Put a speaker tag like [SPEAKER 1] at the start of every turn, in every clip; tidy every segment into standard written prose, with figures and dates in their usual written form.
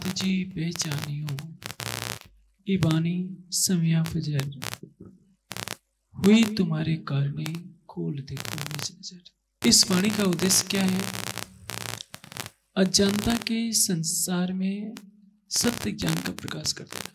[SPEAKER 1] तुझी पहचानियो, इबानी समिया फजर, हुई तुम्हारे कारणे खोल देखो निज नजर। इस वाणी का उद्देश्य क्या है? अज्ञानता के संसार में सत्य ज्ञान का प्रकाश कर देना।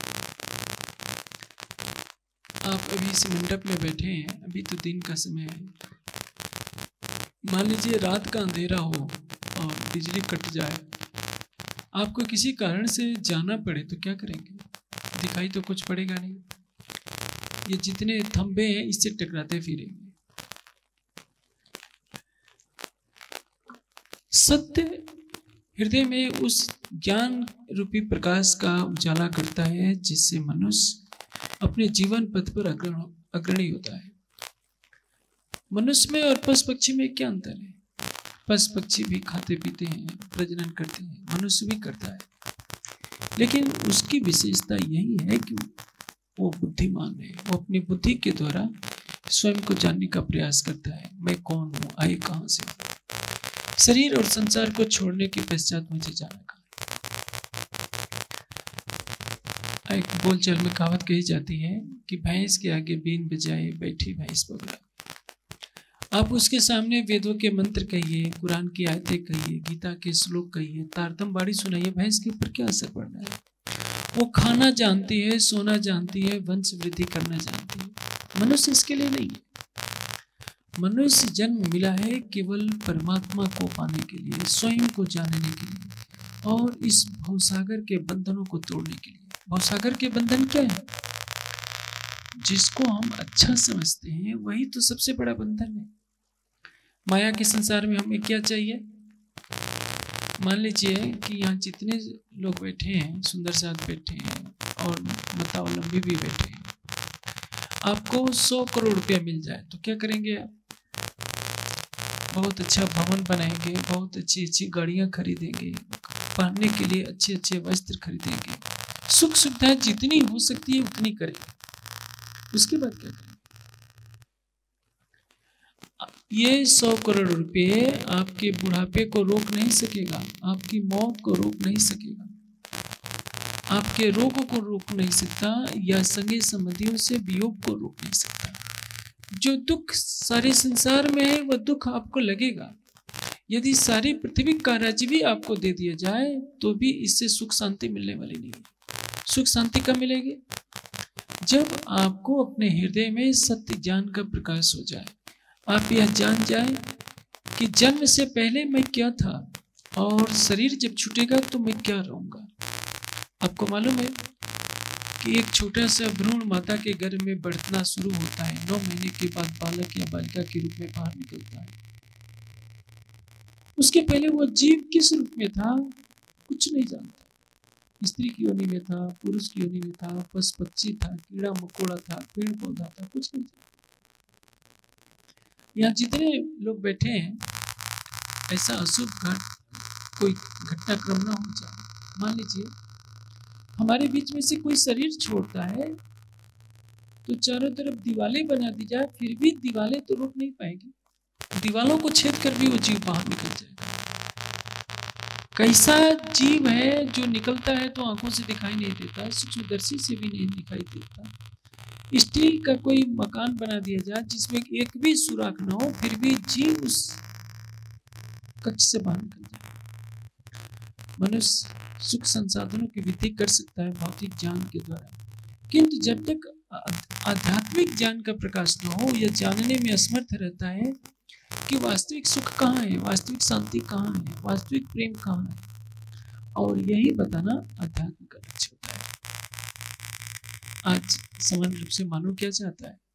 [SPEAKER 1] आप अभी इस मंडप में बैठे हैं, अभी तो दिन का समय है। मान लीजिए रात का अंधेरा हो और बिजली कट जाए, आपको किसी कारण से जाना पड़े तो क्या करेंगे? दिखाई तो कुछ पड़ेगा नहीं। ये जितने थंबे हैं इससे टकराते फिरेंगे। सत्य हृदय में उस ज्ञान रूपी प्रकाश का उजाला करता है जिससे मनुष्य अपने जीवन पथ पर अग्रणी होता है। मनुष्य में और पशु पक्षी में क्या अंतर है? पशु पक्षी भी खाते पीते हैं, प्रजनन करते हैं, मनुष्य भी करता है, लेकिन उसकी विशेषता यही है कि वो बुद्धिमान है। वो अपनी बुद्धि के द्वारा स्वयं को जानने का प्रयास करता है। मैं कौन हूँ, आए कहाँ से, शरीर और संसार को छोड़ने के पश्चात मुझे जाना कहाँ। एक बोलचाल में कहावत कही जाती है कि भैंस के आगे बीन बजाए बैठी भैंस पगला। आप उसके सामने वेदों के मंत्र कहिए, कुरान की आयतें कहिए, गीता के श्लोक कहिए, तारतम बाड़ी सुनाइए, भैंस के ऊपर क्या असर पड़ रहा है? वो खाना जानती है, सोना जानती है, वंश वृद्धि करना जानती है। मनुष्य इसके लिए नहीं है। मनुष्य जन्म मिला है केवल परमात्मा को पाने के लिए, स्वयं को जानने के लिए और इस भवसागर के बंधनों को तोड़ने के लिए। भवसागर के बंधन क्या है? जिसको हम अच्छा समझते हैं वही तो सबसे बड़ा बंधन है। माया के संसार में हमें क्या चाहिए? मान लीजिए कि यहाँ जितने लोग बैठे हैं, सुंदर साथ बैठे हैं और मतावलंबी भी बैठे हैं, आपको 100 करोड़ रुपया मिल जाए तो क्या करेंगे आप? बहुत अच्छा भवन बनाएंगे, बहुत अच्छी अच्छी गाड़ियाँ खरीदेंगे, पहनने के लिए अच्छे अच्छे वस्त्र खरीदेंगे, सुख सुविधाएं जितनी हो सकती है उतनी करेंगे। उसके बाद क्या करेंगे? ये 100 करोड़ रुपये आपके बुढ़ापे को रोक नहीं सकेगा, आपकी मौत को रोक नहीं सकेगा, आपके रोगों को रोक नहीं सकता, या संगी संबंधियों से वियोग को रोक नहीं सकता। जो दुख सारे संसार में है वह दुख आपको लगेगा। यदि सारी पृथ्वी का राज्य भी आपको दे दिया जाए तो भी इससे सुख शांति मिलने वाली नहीं है। सुख शांति कब मिलेगी? जब आपको अपने हृदय में सत्य ज्ञान का प्रकाश हो जाए, आप यह जान जाए कि जन्म से पहले मैं क्या था और शरीर जब छूटेगा तो मैं क्या रहूंगा। आपको मालूम है कि एक छोटा सा भ्रूण माता के गर्भ में बढ़ना शुरू होता है, 9 महीने के बाद बालक या बालिका के रूप में बाहर निकलता है। उसके पहले वो जीव किस रूप में था कुछ नहीं जानता। स्त्री की योनि में था, पुरुष की योनि में था, पशु पक्षी था, कीड़ा मकोड़ा था, पेड़ पौधा था, कुछ नहीं जानता। यहाँ जितने लोग बैठे हैं, ऐसा अशुभ कोई घटनाक्रम ना हो जाए। मान लीजिए हमारे बीच में से कोई शरीर छोड़ता है तो चारों तरफ दीवारें बना दी जाए, फिर भी दीवारें तो रोक नहीं पाएगी। दीवारों को छेद कर भी वो जीव बाहर निकल जाएगा। कैसा जीव है जो निकलता है तो आंखों से दिखाई नहीं देता, सूक्ष्मदर्शी से भी नहीं दिखाई देता। स्टील का कोई मकान बना दिया जाए जिसमें एक भी सुराख ना हो, फिर भी जीव उस कक्ष से बाहर निकल जाए। मनुष्य सुख संसाधनों की वृद्धि कर सकता है भौतिक ज्ञान के द्वारा, किंतु जब तक आध्यात्मिक ज्ञान का प्रकाश न हो, यह जानने में असमर्थ रहता है कि वास्तविक सुख कहाँ है, वास्तविक शांति कहाँ है, वास्तविक प्रेम कहाँ है। और यही बताना अध्यात्म का लक्ष्य होता है। आज सामान्य रूप से मानव क्या चाहता है?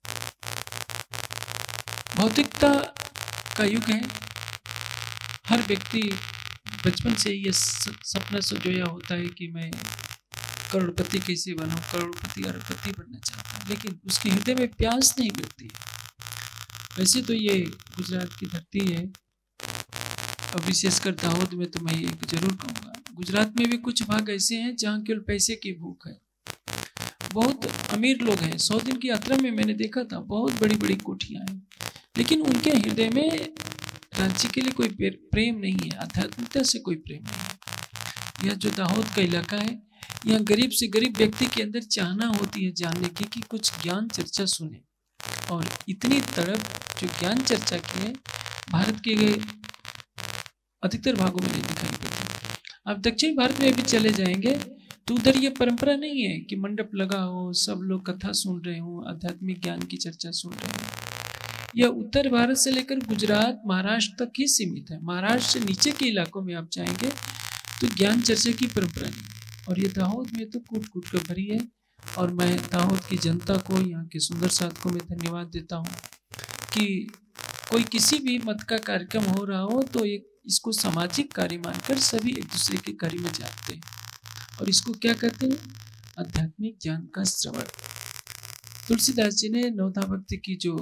[SPEAKER 1] भौतिकता का युग है। हर व्यक्ति बचपन से ये सपना संजोया होता है कि मैं करोड़पति कैसे बनूं, करोड़पति अरबपति बनना चाहता हूं, लेकिन उसके हृदय में प्यास नहीं मिलती है। वैसे तो ये गुजरात की धरती है, और विशेषकर दाहोद में तो मैं ये जरूर कहूँगा, गुजरात में भी कुछ भाग ऐसे हैं जहाँ केवल पैसे की भूख है। बहुत अमीर लोग हैं, 100 दिन की यात्रा में मैंने देखा था, बहुत बड़ी बड़ी कोठियाँ हैं, लेकिन उनके हृदय में राज्य के लिए कोई प्रेम नहीं है, आध्यात्मिकता से कोई प्रेम नहीं है। यह जो दाहोद का इलाका है, यहाँ गरीब से गरीब व्यक्ति के अंदर चाहना होती है जानने की कि कुछ ज्ञान चर्चा सुने, और इतनी तड़प जो ज्ञान चर्चा की है भारत के अधिकतर भागों में नहीं दिखाई पड़ती। आप दक्षिण भारत में भी चले जाएंगे तो उधर ये परंपरा नहीं है कि मंडप लगा हो, सब लोग कथा सुन रहे हो, आध्यात्मिक ज्ञान की चर्चा सुन रहे हो। यह उत्तर भारत से लेकर गुजरात, महाराष्ट्र तक ही सीमित है। महाराष्ट्र से नीचे के इलाकों में आप जाएंगे तो ज्ञान चर्चा की परंपरा नहीं, और ये दाहोद में तो कूट कूट कर भरी है। और मैं दाहोद की जनता को, यहाँ के सुंदर साधकों में धन्यवाद देता हूँ कि कोई किसी भी मत का कार्यक्रम हो रहा हो तो इसको सामाजिक कार्य मानकर सभी एक दूसरे के कार्य में जाते हैं, और इसको क्या कहते हैं? आध्यात्मिक ज्ञान का श्रवण। तुलसीदास जी ने नवधा भक्ति की जो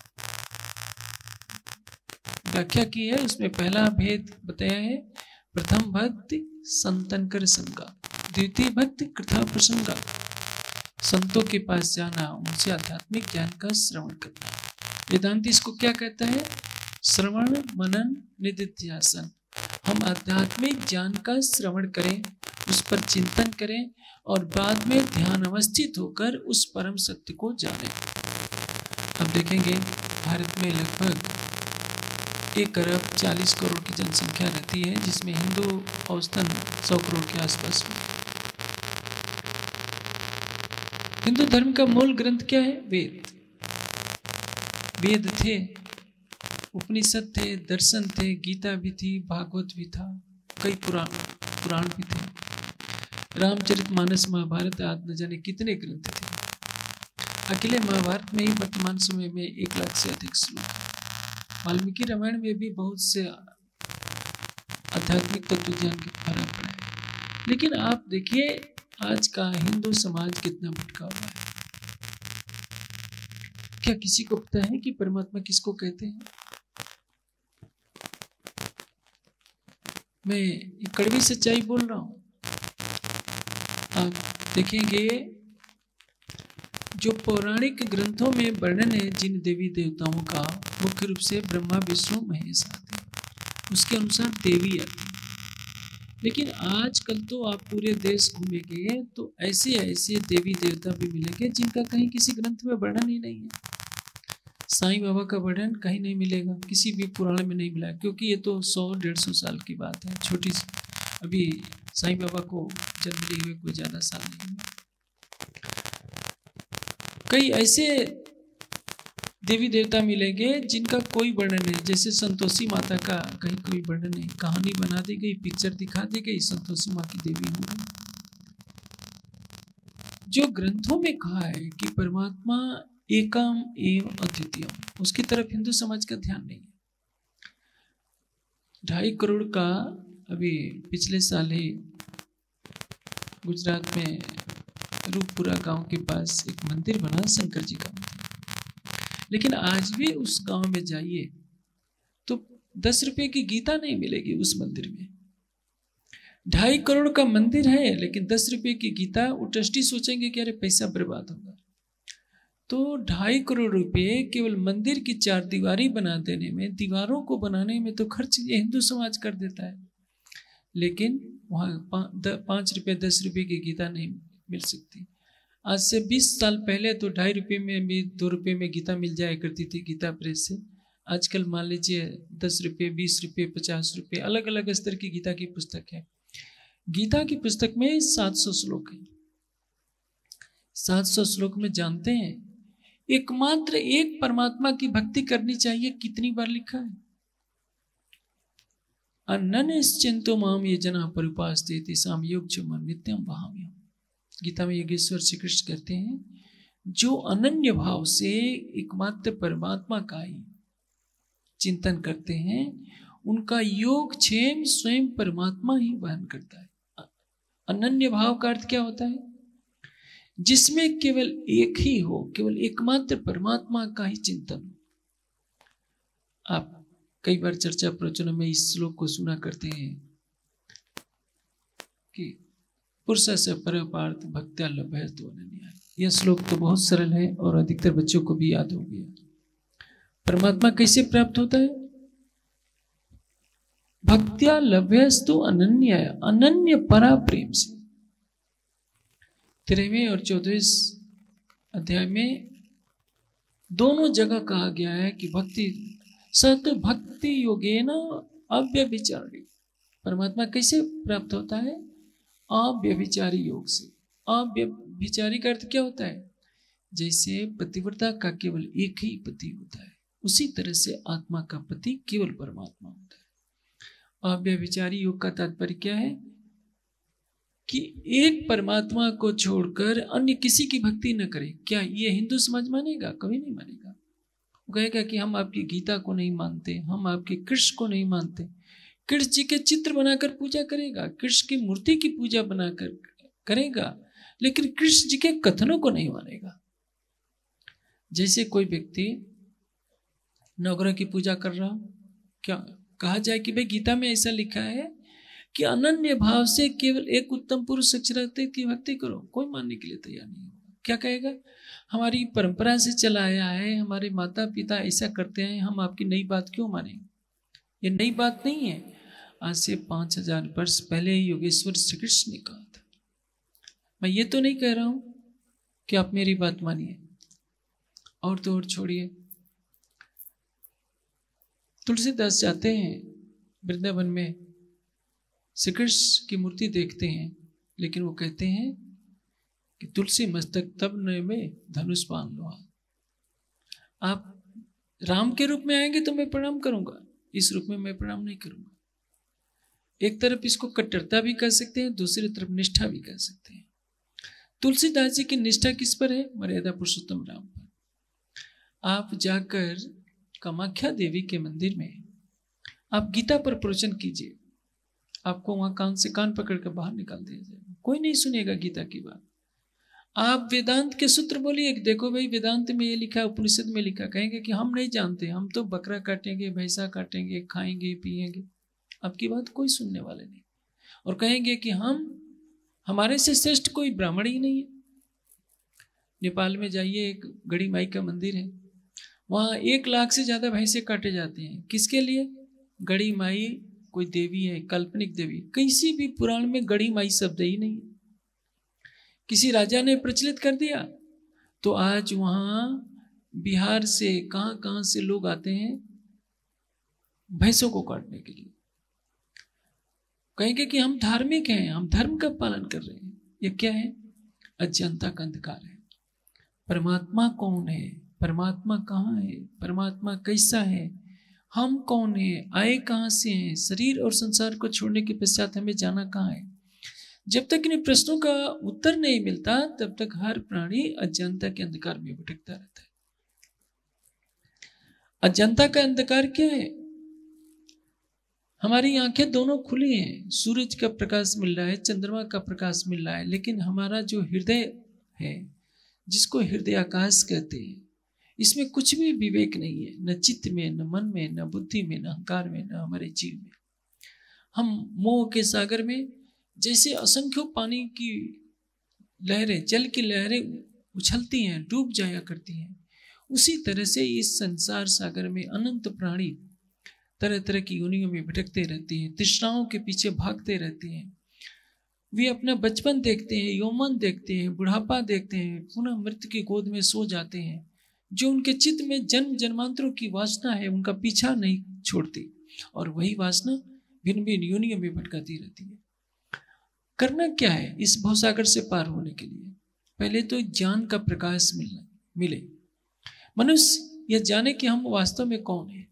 [SPEAKER 1] व्याख्या की है उसमें पहला भेद बताया है, प्रथम भक्ति संतन कर संगा, द्वितीय भक्ति कृथा प्रसंगा। संतों के पास जाना, उनसे आध्यात्मिक ज्ञान का श्रवण करना। वेदांत इसको क्या कहता है? श्रवण मनन निधिध्यासन। हम आध्यात्मिक ज्ञान का श्रवण करें, उस पर चिंतन करें और बाद में ध्यान अवस्थित होकर उस परम सत्य को जानें। हम देखेंगे भारत में लगभग 1,40,00,000,000 की जनसंख्या रहती है, जिसमें हिंदू औसतन 100 करोड़ के आसपास में। हिंदू धर्म का मूल ग्रंथ क्या है? वेद। वेद थे, उपनिषद थे, दर्शन थे, गीता भी थी, भागवत भी था, कई पुराण भी थे, रामचरितमानस, महाभारत आदि न जाने कितने ग्रंथ थे। अकेले महाभारत में ही वर्तमान समय में 1 लाख से अधिक श्लोक हैं। वाल्मीकि रामायण में भी बहुत से आध्यात्मिक तत्व ज्ञान के भरा पड़ा है। लेकिन आप देखिए आज का हिंदू समाज कितना भटका हुआ है। क्या किसी को पता है कि परमात्मा किसको कहते हैं? मैं एक कड़वी सच्चाई बोल रहा हूं। आप देखेंगे जो पौराणिक ग्रंथों में वर्णन है जिन देवी देवताओं का, मुख्य रूप से ब्रह्मा विष्णु महेश आते हैं, उसके अनुसार देवी आती है। लेकिन आजकल तो आप पूरे देश घूमेंगे तो ऐसे ऐसे देवी देवता भी मिलेंगे जिनका कहीं किसी ग्रंथ में वर्णन ही नहीं है। साईं बाबा का वर्णन कहीं नहीं मिलेगा, किसी भी पुराण में नहीं मिला, क्योंकि ये तो 100-150 साल की बात है, छोटी। अभी साईं बाबा को जन्म लिए हुए कोई ज़्यादा साल नहीं हुआ। कई ऐसे देवी देवता मिलेंगे जिनका कोई वर्णन नहीं, जैसे संतोषी माता का कहीं कोई वर्णन नहीं, कहानी बना दी गई, पिक्चर दिखा दी गई, संतोषी माँ की देवी हो गई। जो ग्रंथों में कहा है कि परमात्मा एकम एवं अद्वितीयम, उसकी तरफ हिंदू समाज का ध्यान नहीं है। 2.5 करोड़ का अभी पिछले साल ही गुजरात में रूपपुरा गांव के पास एक मंदिर बना, शंकर जी का मंदिर। लेकिन आज भी उस गांव में जाइए तो 10 रुपए की गीता नहीं मिलेगी उस मंदिर में। 2.5 करोड़ का मंदिर है लेकिन 10 रुपए की गीता, वो ट्रस्टी सोचेंगे कि अरे पैसा बर्बाद होगा। तो 2.5 करोड़ रुपए केवल मंदिर की 4 दीवारी बना देने में, दीवारों को बनाने में तो खर्च ये हिंदू समाज कर देता है। लेकिन वहाँ 5 रुपए 10 रुपए की गीता नहीं मिल सकती। आज से 20 साल पहले तो 2.5 रुपये में भी 2 रुपये में गीता मिल जाया करती थी गीता प्रेस से। आजकल मान लीजिए 10 रुपये, 20 रुपये, 50 रुपये, अलग अलग स्तर की गीता की पुस्तक है। गीता की पुस्तक में 700 श्लोक है। 700 श्लोक में जानते हैं एकमात्र एक परमात्मा की भक्ति करनी चाहिए, कितनी बार लिखा है? अनन्यश्चिंतो माम ये जना परिपास्ते तेषां योगक्षेमं नित्यं वहाम्यहम्। गीता में योगेश्वर श्री कृष्ण कहते हैं जो अनन्य भाव से एकमात्र परमात्मा का ही चिंतन करते हैं उनका योगक्षेम स्वयं परमात्मा ही वहन करता है। अनन्य भाव का अर्थ क्या होता है? जिसमें केवल एक ही हो, केवल एकमात्र परमात्मा का ही चिंतन हो। आप कई बार चर्चा प्रवचनों में इस श्लोक को सुना करते हैं कि पुरुष से परपार्थ भक्त्या लभ्यते अनन्या। यह श्लोक तो बहुत सरल है और अधिकतर बच्चों को भी याद हो गया। परमात्मा कैसे प्राप्त होता है? भक्त्या लभ्यस्तु अनन्य, अनन्य परा प्रेम से। 13वें और 14वें अध्याय में दोनों जगह कहा गया है कि भक्ति सत भक्ति योगेन अव्यभिचारी, परमात्मा कैसे प्राप्त होता है? अव्यभिचारी योग से। अव्यभिचारी का अर्थ क्या होता है? जैसे पतिव्रता का केवल एक ही पति होता है, उसी तरह से आत्मा का पति केवल परमात्मा होता है। अव्यभिचारी योग का तात्पर्य क्या है? कि एक परमात्मा को छोड़कर अन्य किसी की भक्ति न करे। क्या ये हिंदू समाज मानेगा? कभी नहीं मानेगा। वो कहेगा कि हम आपकी गीता को नहीं मानते, हम आपके कृष्ण को नहीं मानते। कृष्ण जी के चित्र बनाकर पूजा करेगा, कृष्ण की मूर्ति की पूजा बनाकर करेगा, लेकिन कृष्ण जी के कथनों को नहीं मानेगा। जैसे कोई व्यक्ति नवग्रह की पूजा कर रहा हो, क्या कहा जाए कि भाई गीता में ऐसा लिखा है कि अनन्य भाव से केवल एक उत्तम पुरुष अक्षराते की भक्ति करो, कोई मानने के लिए तैयार नहीं होगा। क्या कहेगा? हमारी परंपरा से चला आया है, हमारे माता पिता ऐसा करते हैं, हम आपकी नई बात क्यों मानेंगे? ये नई बात नहीं है, आज से 5000 वर्ष पहले योगेश्वर श्री कृष्ण ने कहा था। मैं ये तो नहीं कह रहा हूं कि आप मेरी बात मानिए, और तो और छोड़िए। तुलसीदास जाते हैं वृंदावन में, श्री कृष्ण की मूर्ति देखते हैं, लेकिन वो कहते हैं कि तुलसी मस्तक तब न में धनुष बांध लो। आप राम के रूप में आएंगे तो मैं प्रणाम करूंगा, इस रूप में मैं प्रणाम नहीं करूंगा। एक तरफ इसको कट्टरता भी कह सकते हैं, दूसरी तरफ निष्ठा भी कह सकते हैं। तुलसीदास जी की निष्ठा किस पर है? मर्यादा पुरुषोत्तम राम पर। आप जाकर कामाख्या देवी के मंदिर में आप गीता पर प्रवचन कीजिए, आपको वहां कान से कान पकड़कर बाहर निकाल दिया जाएगा, कोई नहीं सुनेगा गीता की बात। आप वेदांत के सूत्र बोलिए, देखो भाई वेदांत में ये लिखा है, उपनिषद में लिखा, कहेंगे कि हम नहीं जानते, हम तो बकरा काटेंगे, भैंसा काटेंगे, खाएंगे पिएंगे, आपकी बात कोई सुनने वाले नहीं। और कहेंगे कि हमारे से श्रेष्ठ कोई ब्राह्मण ही नहीं है। नेपाल में जाइए, एक गड़ी माई का मंदिर है, वहां 1 लाख से ज्यादा भैंसे काटे जाते हैं। किसके लिए? गड़ी माई कोई देवी है, काल्पनिक देवी। किसी भी पुराण में गड़ी माई शब्द ही नहीं है, किसी राजा ने प्रचलित कर दिया। तो आज वहां बिहार से कहां कहां से लोग आते हैं भैंसों को काटने के लिए। कहेंगे कि हम धार्मिक हैं, हम धर्म का पालन कर रहे हैं। ये क्या है? अज्ञानता का अंधकार है। परमात्मा कौन है? परमात्मा कहाँ है? परमात्मा कैसा है? हम कौन है? आए कहाँ से हैं? शरीर और संसार को छोड़ने के पश्चात हमें जाना कहाँ है? जब तक इन प्रश्नों का उत्तर नहीं मिलता, तब तक हर प्राणी अज्ञानता के अंधकार में भटकता रहता है। अज्ञानता का अंधकार क्या है? हमारी आंखें दोनों खुली हैं, सूरज का प्रकाश मिल रहा है, चंद्रमा का प्रकाश मिल रहा है, लेकिन हमारा जो हृदय है, जिसको हृदयाकाश कहते हैं, इसमें कुछ भी विवेक नहीं है, न चित्त में, न मन में, न बुद्धि में, न अहंकार में, न हमारे जीव में। हम मोह के सागर में जैसे असंख्यों पानी की लहरें, जल की लहरें उछलती हैं, डूब जाया करती हैं, उसी तरह से इस संसार सागर में अनंत प्राणी तरह तरह की योनियों में भटकते रहते हैं, तृष्णाओं के पीछे भागते रहते हैं। वे अपना बचपन देखते हैं, यौवन देखते हैं, बुढ़ापा देखते हैं, पुनः मृत्यु की गोद में सो जाते हैं। जो उनके चित्त में जन्म जन्मांतरों की वासना है, उनका पीछा नहीं छोड़ती, और वही वासना भिन्न भिन्न योनियों में भटकाती रहती है। करना क्या है इस भवसागर से पार होने के लिए? पहले तो ज्ञान का प्रकाश मिले, मनुष्य यह जाने कि हम वास्तव में कौन है।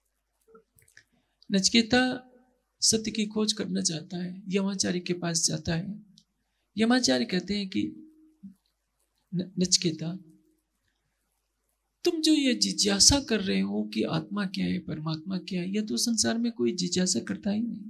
[SPEAKER 1] नचिकेता सत्य की खोज करना चाहता है, यमाचार्य के पास जाता है। यमाचार्य कहते हैं कि नचिकेता, तुम जो ये जिज्ञासा कर रहे हो कि आत्मा क्या है, परमात्मा क्या है, यह तो संसार में कोई जिज्ञासा करता ही नहीं।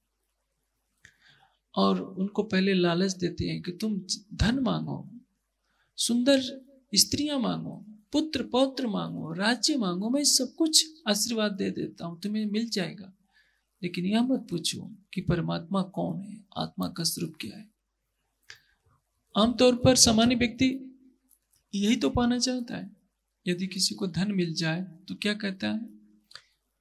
[SPEAKER 1] और उनको पहले लालच देते हैं कि तुम धन मांगो, सुंदर स्त्रियां मांगो, पुत्र पौत्र मांगो, राज्य मांगो, मैं सब कुछ आशीर्वाद दे देता हूं, तुम्हें मिल जाएगा। लेकिन यह मत पूछो कि परमात्मा कौन है, आत्मा का स्वरूप क्या है। आमतौर पर सामान्य व्यक्ति यही तो पाना चाहता है। यदि किसी को धन मिल जाए तो क्या कहता है?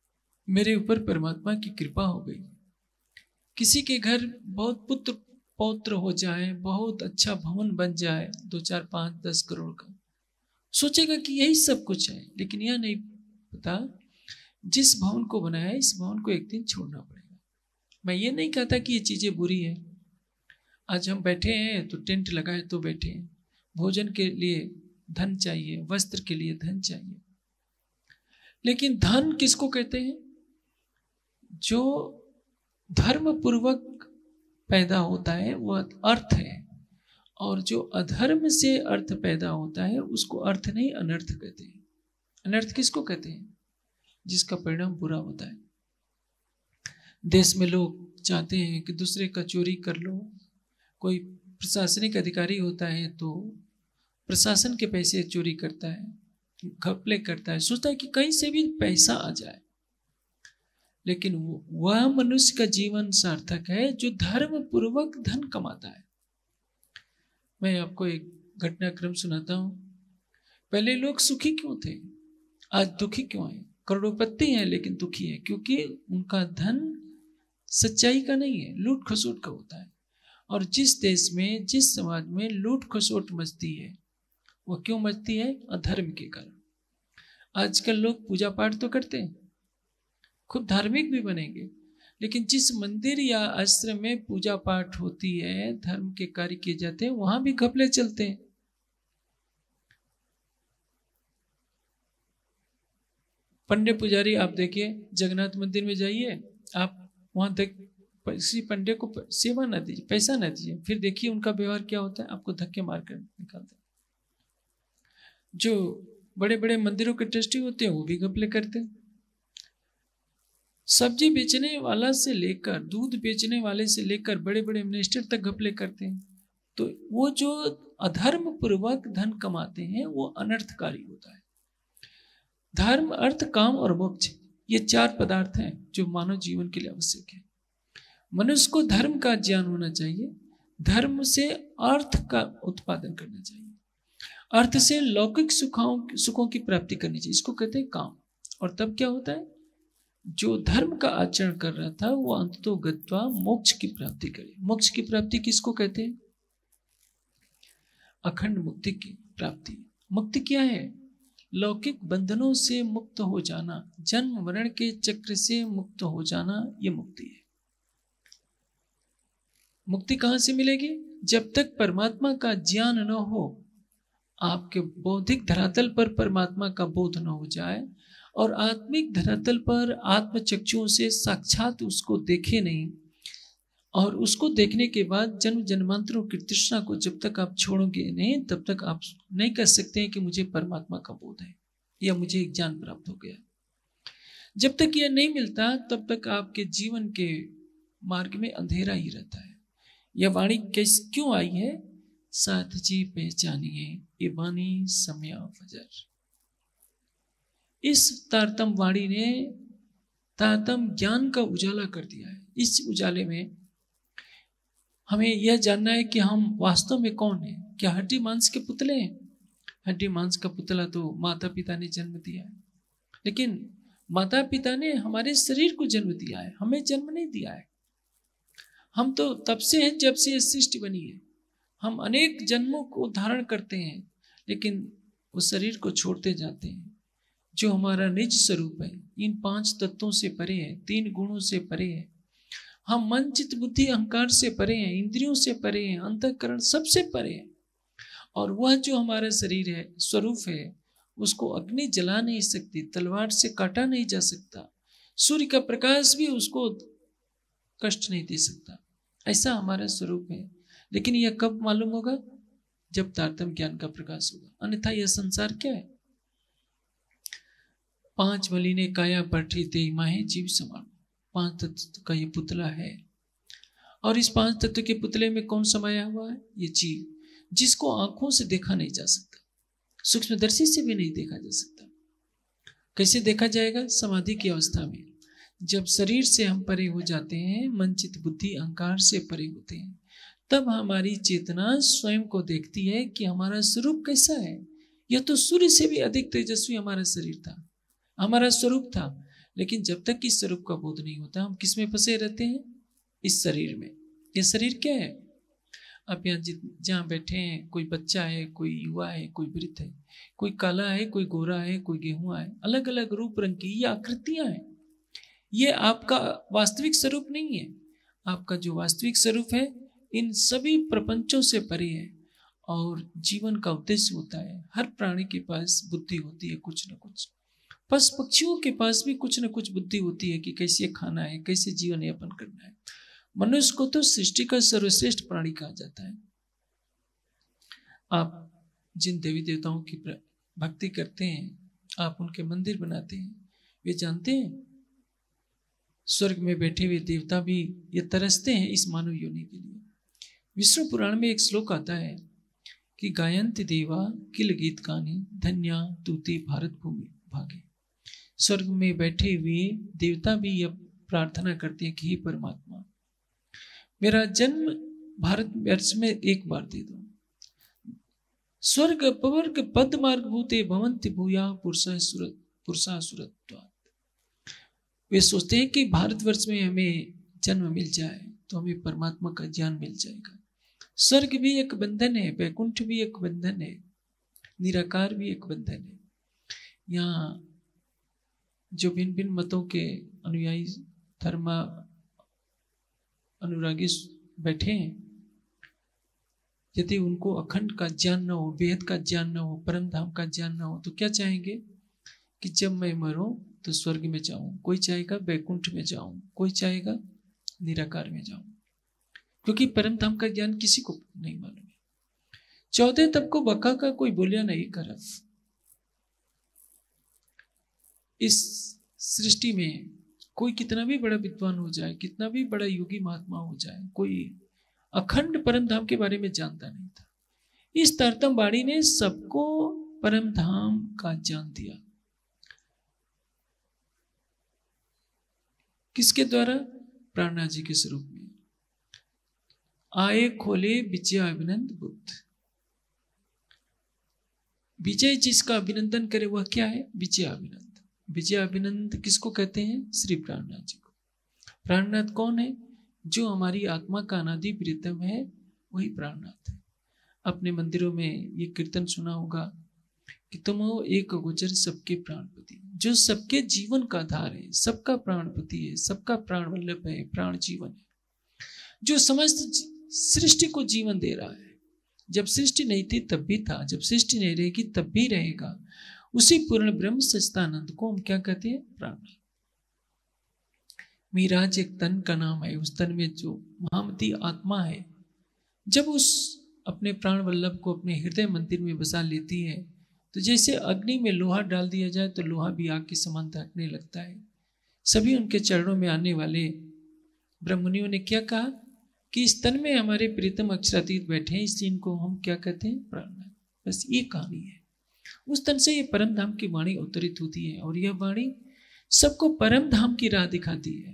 [SPEAKER 1] मेरे ऊपर परमात्मा की कृपा हो गई। किसी के घर बहुत पुत्र पौत्र हो जाए, बहुत अच्छा भवन बन जाए, 2 4 5 10 करोड़ का, सोचेगा कि यही सब कुछ है, लेकिन यह नहीं पता जिस भवन को बनाया है, इस भवन को एक दिन छोड़ना पड़ेगा। मैं ये नहीं कहता कि ये चीजें बुरी है। आज हम बैठे हैं तो टेंट लगाए तो बैठे हैं, भोजन के लिए धन चाहिए, वस्त्र के लिए धन चाहिए, लेकिन धन किसको कहते हैं? जो धर्म पूर्वक पैदा होता है वह अर्थ है, और जो अधर्म से अर्थ पैदा होता है उसको अर्थ नहीं अनर्थ कहते हैं। अनर्थ किसको कहते हैं? जिसका परिणाम बुरा होता है। देश में लोग चाहते हैं कि दूसरे का चोरी कर लो, कोई प्रशासनिक अधिकारी होता है तो प्रशासन के पैसे चोरी करता है, घपले करता है, सोचता है कि कहीं से भी पैसा आ जाए, लेकिन वह मनुष्य का जीवन सार्थक है जो धर्म पूर्वक धन कमाता है। मैं आपको एक घटनाक्रम सुनाता हूं। पहले लोग सुखी क्यों थे, आज दुखी क्यों है? करोड़पति हैं लेकिन दुखी है, क्योंकि उनका धन सच्चाई का नहीं है, लूट खसोट का होता है। और जिस देश में, जिस समाज में लूट खसोट मचती है, वह क्यों मचती है? अधर्म के कारण। आजकल लोग पूजा पाठ तो करते हैं, खुद धार्मिक भी बनेंगे, लेकिन जिस मंदिर या आश्रम में पूजा पाठ होती है, धर्म के कार्य किए जाते हैं, वहां भी घपले चलते हैं। पंडे पुजारी आप देखिए, जगन्नाथ मंदिर में जाइए, आप वहां देख किसी पंडे को सेवा ना दीजिए, पैसा ना दीजिए, फिर देखिए उनका व्यवहार क्या होता है, आपको धक्के मार कर निकालते हैं। जो बड़े बड़े मंदिरों के ट्रस्टी होते हैं वो भी घपले करते हैं। सब्जी बेचने वाला से लेकर, दूध बेचने वाले से लेकर बड़े बड़े मिनिस्टर तक घपले करते हैं। तो वो जो अधर्म पूर्वक धन कमाते हैं वो अनर्थकारी होता है। धर्म, अर्थ, काम और मोक्ष, ये 4 पदार्थ हैं जो मानव जीवन के लिए आवश्यक है। मनुष्य को धर्म का ज्ञान होना चाहिए, धर्म से अर्थ का उत्पादन करना चाहिए, अर्थ से लौकिक सुखों की प्राप्ति करनी चाहिए, इसको कहते हैं काम। और तब क्या होता है? जो धर्म का आचरण कर रहा था वो अंततो गत्वा मोक्ष की प्राप्ति करे। मोक्ष की प्राप्ति किसको कहते हैं? अखंड मुक्ति की प्राप्ति। मुक्ति क्या है? लौकिक बंधनों से मुक्त हो जाना, जन्म मरण के चक्र से मुक्त हो जाना, ये मुक्ति है। मुक्ति कहां से मिलेगी? जब तक परमात्मा का ज्ञान न हो, आपके बौद्धिक धरातल पर परमात्मा का बोध न हो जाए, और आत्मिक धरातल पर आत्मचक्षुओं से साक्षात उसको देखे नहीं, और उसको देखने के बाद जन्म जन्मांतरों की तृष्णा को जब तक आप छोड़ोगे नहीं, तब तक आप नहीं कह सकते हैं कि मुझे परमात्मा का बोध है या मुझे एक ज्ञान प्राप्त हो गया। जब तक यह नहीं मिलता तब तक आपके जीवन के मार्ग में अंधेरा ही रहता है। यह वाणी क्यों आई है? साथ जी पहचानिए ये वाणी समय फजर। इस तारतम वाणी ने तारतम ज्ञान का उजाला कर दिया है। इस उजाले में हमें यह जानना है कि हम वास्तव में कौन है। क्या हड्डी मांस के पुतले हैं? हड्डी मांस का पुतला तो माता पिता ने जन्म दिया है, लेकिन माता पिता ने हमारे शरीर को जन्म दिया है, हमें जन्म नहीं दिया है। हम तो तब से हैं जब से सृष्टि बनी है। हम अनेक जन्मों को धारण करते हैं, लेकिन उस शरीर को छोड़ते जाते हैं। जो हमारा निज स्वरूप है, इन 5 तत्वों से परे है, 3 गुणों से परे है। हम मन चित्त बुद्धि अहंकार से परे हैं, इंद्रियों से परे हैं, अंतःकरण सबसे परे हैं। और वह जो हमारा शरीर है, स्वरूप है, उसको अग्नि जला नहीं सकती, तलवार से काटा नहीं जा सकता, सूर्य का प्रकाश भी उसको कष्ट नहीं दे सकता। ऐसा हमारा स्वरूप है। लेकिन यह कब मालूम होगा? जब तारतम्य ज्ञान का प्रकाश होगा। अन्यथा यह संसार क्या है? 5 मलिने काया पठी ते माहे जीव समान। 5 तत्व का ये पुतला है, और इस 5 तत्व के पुतले में कौन समाया हुआ है? ये जीव, जिसको आंखों से देखा नहीं जा सकता, सूक्ष्मदर्शी से भी नहीं देखा जा सकता। कैसे देखा जाएगा? समाधि की अवस्था में, जब शरीर से हम परे हो जाते हैं, मन चित्त बुद्धि अहंकार से परे होते हैं, तब हमारी चेतना स्वयं को देखती है कि हमारा स्वरूप कैसा है। यह तो सूर्य से भी अधिक तेजस्वी हमारा शरीर था, हमारा स्वरूप था, लेकिन जब तक इस स्वरूप का बोध नहीं होता, हम किस में फंसे रहते हैं? इस शरीर में। ये शरीर क्या है? आप यहाँ जहाँ बैठे हैं, कोई बच्चा है, कोई युवा है, कोई वृद्ध है, कोई काला है, कोई गोरा है, कोई गेहुआ है, अलग अलग रूप रंग की ये आकृतियां हैं। ये आपका वास्तविक स्वरूप नहीं है। आपका जो वास्तविक स्वरूप है इन सभी प्रपंचों से परे है। और जीवन का उद्देश्य होता है, हर प्राणी के पास बुद्धि होती है कुछ न कुछ। पशु पक्षियों के पास भी कुछ न कुछ बुद्धि होती है कि कैसे खाना है, कैसे जीवन यापन करना है। मनुष्य को तो सृष्टि का सर्वश्रेष्ठ प्राणी कहा जाता है। आप जिन देवी देवताओं की भक्ति करते हैं, आप उनके मंदिर बनाते हैं, वे जानते हैं स्वर्ग में बैठे हुए देवता भी ये तरसते हैं इस मानव योनि के लिए। विष्णु पुराण में एक श्लोक आता है कि गायंति देवा किल गीत गानी धन्या तूते भारत भूमि भागे। स्वर्ग में बैठे हुए देवता भी यह प्रार्थना करते हैं कि हे परमात्मा, मेरा जन्म भारत वर्ष में एक बार दे दो। स्वर्ग पवर्ग पद मार्ग भूते भवंति भूया पुरुषा सुरत्वात्। वे सोचते हैं कि भारतवर्ष में हमें जन्म मिल जाए तो हमें परमात्मा का ज्ञान मिल जाएगा। स्वर्ग भी एक बंधन है, वैकुंठ भी एक बंधन है, निराकार भी एक बंधन है। यहाँ जो भिन्न भिन्न मतों के अनुयायी धर्म अनुरागी बैठे हैं, यदि उनको अखंड का ज्ञान न हो, वेद का ज्ञान न हो, परम धाम का ज्ञान न हो, तो क्या चाहेंगे कि जब मैं मरूं तो स्वर्ग में जाऊं, कोई चाहेगा वैकुंठ में जाऊं, कोई चाहेगा निराकार में जाऊं, क्योंकि परम धाम का ज्ञान किसी को नहीं मालूम है। 14 तब को बका का कोई बोलिया नहीं करफ। इस सृष्टि में कोई कितना भी बड़ा विद्वान हो जाए, कितना भी बड़ा योगी महात्मा हो जाए, कोई अखंड परम धाम के बारे में जानता नहीं था। इस तारतम वाणी ने सबको परम धाम का ज्ञान दिया। किसके द्वारा? प्राणनाथ जी के स्वरूप में। आए खोले विजय अभिनंद बुद्ध। विजय जिसका अभिनंदन करे वह क्या है? विजय अभिनंद। विजय अभिनंद किसको कहते हैं? श्री प्राणनाथ जी को। प्राणनाथ कौन है? जो हमारी आत्मा का अनादि प्रीतम है, वही प्राणनाथ है। अपने मंदिरों में ये कीर्तन सुना होगा कि तुम हो एक गोचर सबके प्राणपति, जो सबके जीवन का आधार है, सबका प्राणपति है, सबका प्राण वल्लभ है, प्राण जीवन है, जो समस्त सृष्टि को जीवन दे रहा है। जब सृष्टि नहीं थी तब भी था, जब सृष्टि नहीं रहेगी तब भी रहेगा। उसी पूर्ण ब्रह्म सच्चिदानंद को हम क्या कहते हैं? प्राण। मीराज एक तन का नाम है, उस तन में जो महामती आत्मा है, जब उस अपने प्राण वल्लभ को अपने हृदय मंदिर में बसा लेती है, तो जैसे अग्नि में लोहा डाल दिया जाए तो लोहा भी आग के समान धड़कने लगता है। सभी उनके चरणों में आने वाले ब्रह्ममुनियों ने क्या कहा कि इस तन में हमारे प्रीतम अक्षरातीत बैठे हैं, इसलिए इनको हम क्या कहते हैं? प्राणनाथ। बस ये कहानी है। उस तन से ये परम धाम की वाणी अवतरित होती है और यह वाणी सबको परम धाम की राह दिखाती है।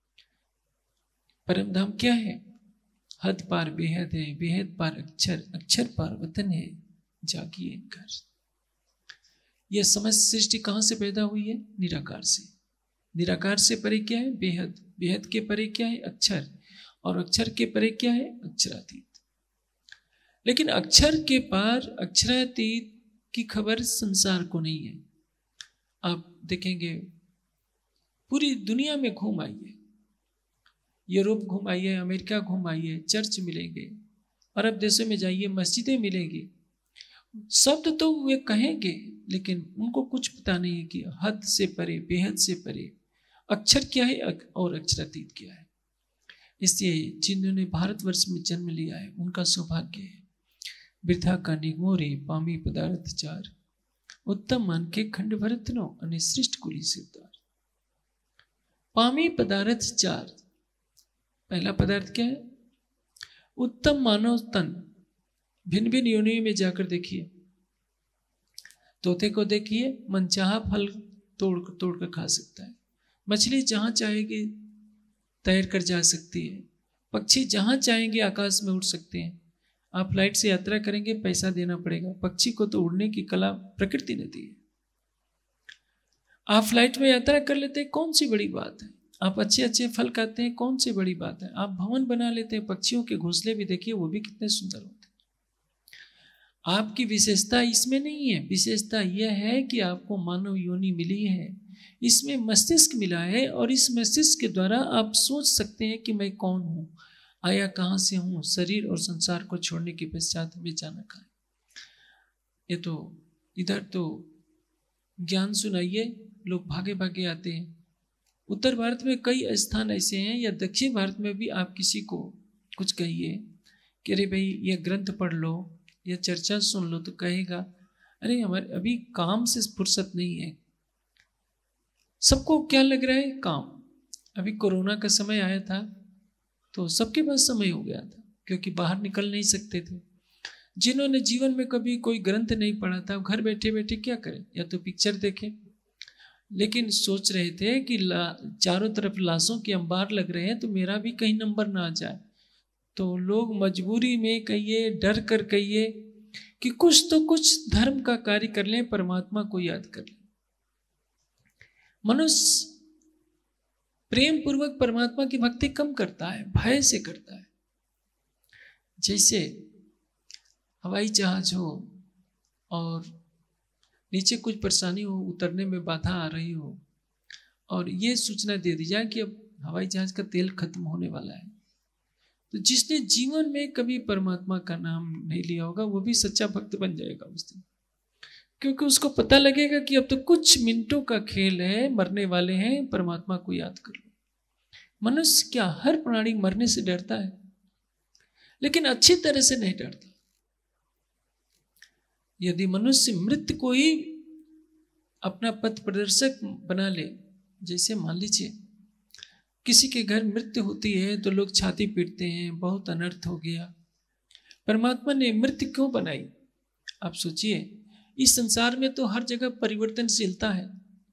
[SPEAKER 1] परम धाम क्या है? हद पार बेहद है, बेहद पार अक्षर, अक्षर पार वतन है, जागिए इनकार। यह समस्त सृष्टि कहां से पैदा हुई है? निराकार से। निराकार से परे क्या है? बेहद। बेहद के परे क्या है? अक्षर। और अक्षर के परे क्या है? अक्षरातीत। लेकिन अक्षर के पार अक्षरातीत की खबर संसार को नहीं है। आप देखेंगे पूरी दुनिया में घूम आइए, यूरोप घूम आइए, अमेरिका घूम आइए, चर्च मिलेंगे, अरब देशों में जाइए मस्जिदें मिलेंगी। शब्द तो वे कहेंगे लेकिन उनको कुछ पता नहीं है कि हद से परे, बेहद से परे अक्षर क्या है और अक्षरातीत क्या है। इसलिए जिन्होंने भारतवर्ष में जन्म लिया है उनका सौभाग्य है। वृथा का निगमोरे पामी पदार्थ चार, उत्तम मान के खंड भरतनो અને श्रेष्ठ कुली सिद्धार। पामी पदार्थ चार। पहला पदार्थ क्या है? उत्तम मानव तन। भिन्न भिन्न योनियों में जाकर देखिए, तोते को देखिए, मनचाहा फल तोड़ कर खा सकता है। मछली जहां चाहेगी तैर कर जा सकती है। पक्षी जहां चाहेंगे आकाश में उड़ सकते हैं। आप फ्लाइट से यात्रा करेंगे, पैसा देना पड़ेगा। पक्षी को तो उड़ने की कला प्रकृति ने दी है। आप फ्लाइट में यात्रा कर लेते हैं, कौन सी बड़ी बात है। आप अच्छे अच्छे फल खाते हैं, कौन सी बड़ी बात है। आप भवन बना लेते हैं, पक्षियों के घोंसले भी देखिए, वो भी कितने सुंदर होते हैं। आपकी विशेषता इसमें नहीं है, विशेषता यह है कि आपको मानव योनि मिली है, इसमें मस्तिष्क मिला है, और इस मस्तिष्क के द्वारा आप सोच सकते हैं कि मैं कौन हूँ, आया कहाँ से हूँ, शरीर और संसार को छोड़ने के पश्चात हमें जाना कहाँ है। ये तो इधर तो ज्ञान सुनाइए, लोग भागे भागे आते हैं। उत्तर भारत में कई स्थान ऐसे हैं, या दक्षिण भारत में भी आप किसी को कुछ कहिए कि अरे भाई यह ग्रंथ पढ़ लो या चर्चा सुन लो, तो कहेगा अरे हमारे अभी काम से फुर्सत नहीं है। सबको क्या लग रहा है, काम। अभी कोरोना का समय आया था तो सबके पास समय हो गया था, क्योंकि बाहर निकल नहीं सकते थे। जिन्होंने जीवन में कभी कोई ग्रंथ नहीं पढ़ा था, घर बैठे बैठे क्या करें, या तो पिक्चर देखें, लेकिन सोच रहे थे कि चारों तरफ लाशों के अंबार लग रहे हैं, तो मेरा भी कहीं नंबर ना आ जाए। तो लोग मजबूरी में कहिए, डर कर कहिए कि कुछ तो कुछ धर्म का कार्य कर लें, परमात्मा को याद कर लें। मनुष्य प्रेम पूर्वक परमात्मा की भक्ति कम करता है, भय से करता है। जैसे हवाई जहाज हो और नीचे कुछ परेशानी हो, उतरने में बाधा आ रही हो, और ये सूचना दे दी जाए कि अब हवाई जहाज का तेल खत्म होने वाला है, तो जिसने जीवन में कभी परमात्मा का नाम नहीं लिया होगा, वो भी सच्चा भक्त बन जाएगा उस दिन, क्योंकि उसको पता लगेगा कि अब तो कुछ मिनटों का खेल है, मरने वाले हैं, परमात्मा को याद कर लो। मनुष्य क्या हर प्राणी मरने से डरता है, लेकिन अच्छी तरह से नहीं डरता। यदि मनुष्य मृत्यु को ही अपना पथ प्रदर्शक बना ले, जैसे मान लीजिए किसी के घर मृत्यु होती है तो लोग छाती पीटते हैं, बहुत अनर्थ हो गया। परमात्मा ने मृत्यु क्यों बनाई? आप सोचिए, इस संसार में तो हर जगह परिवर्तनशीलता है।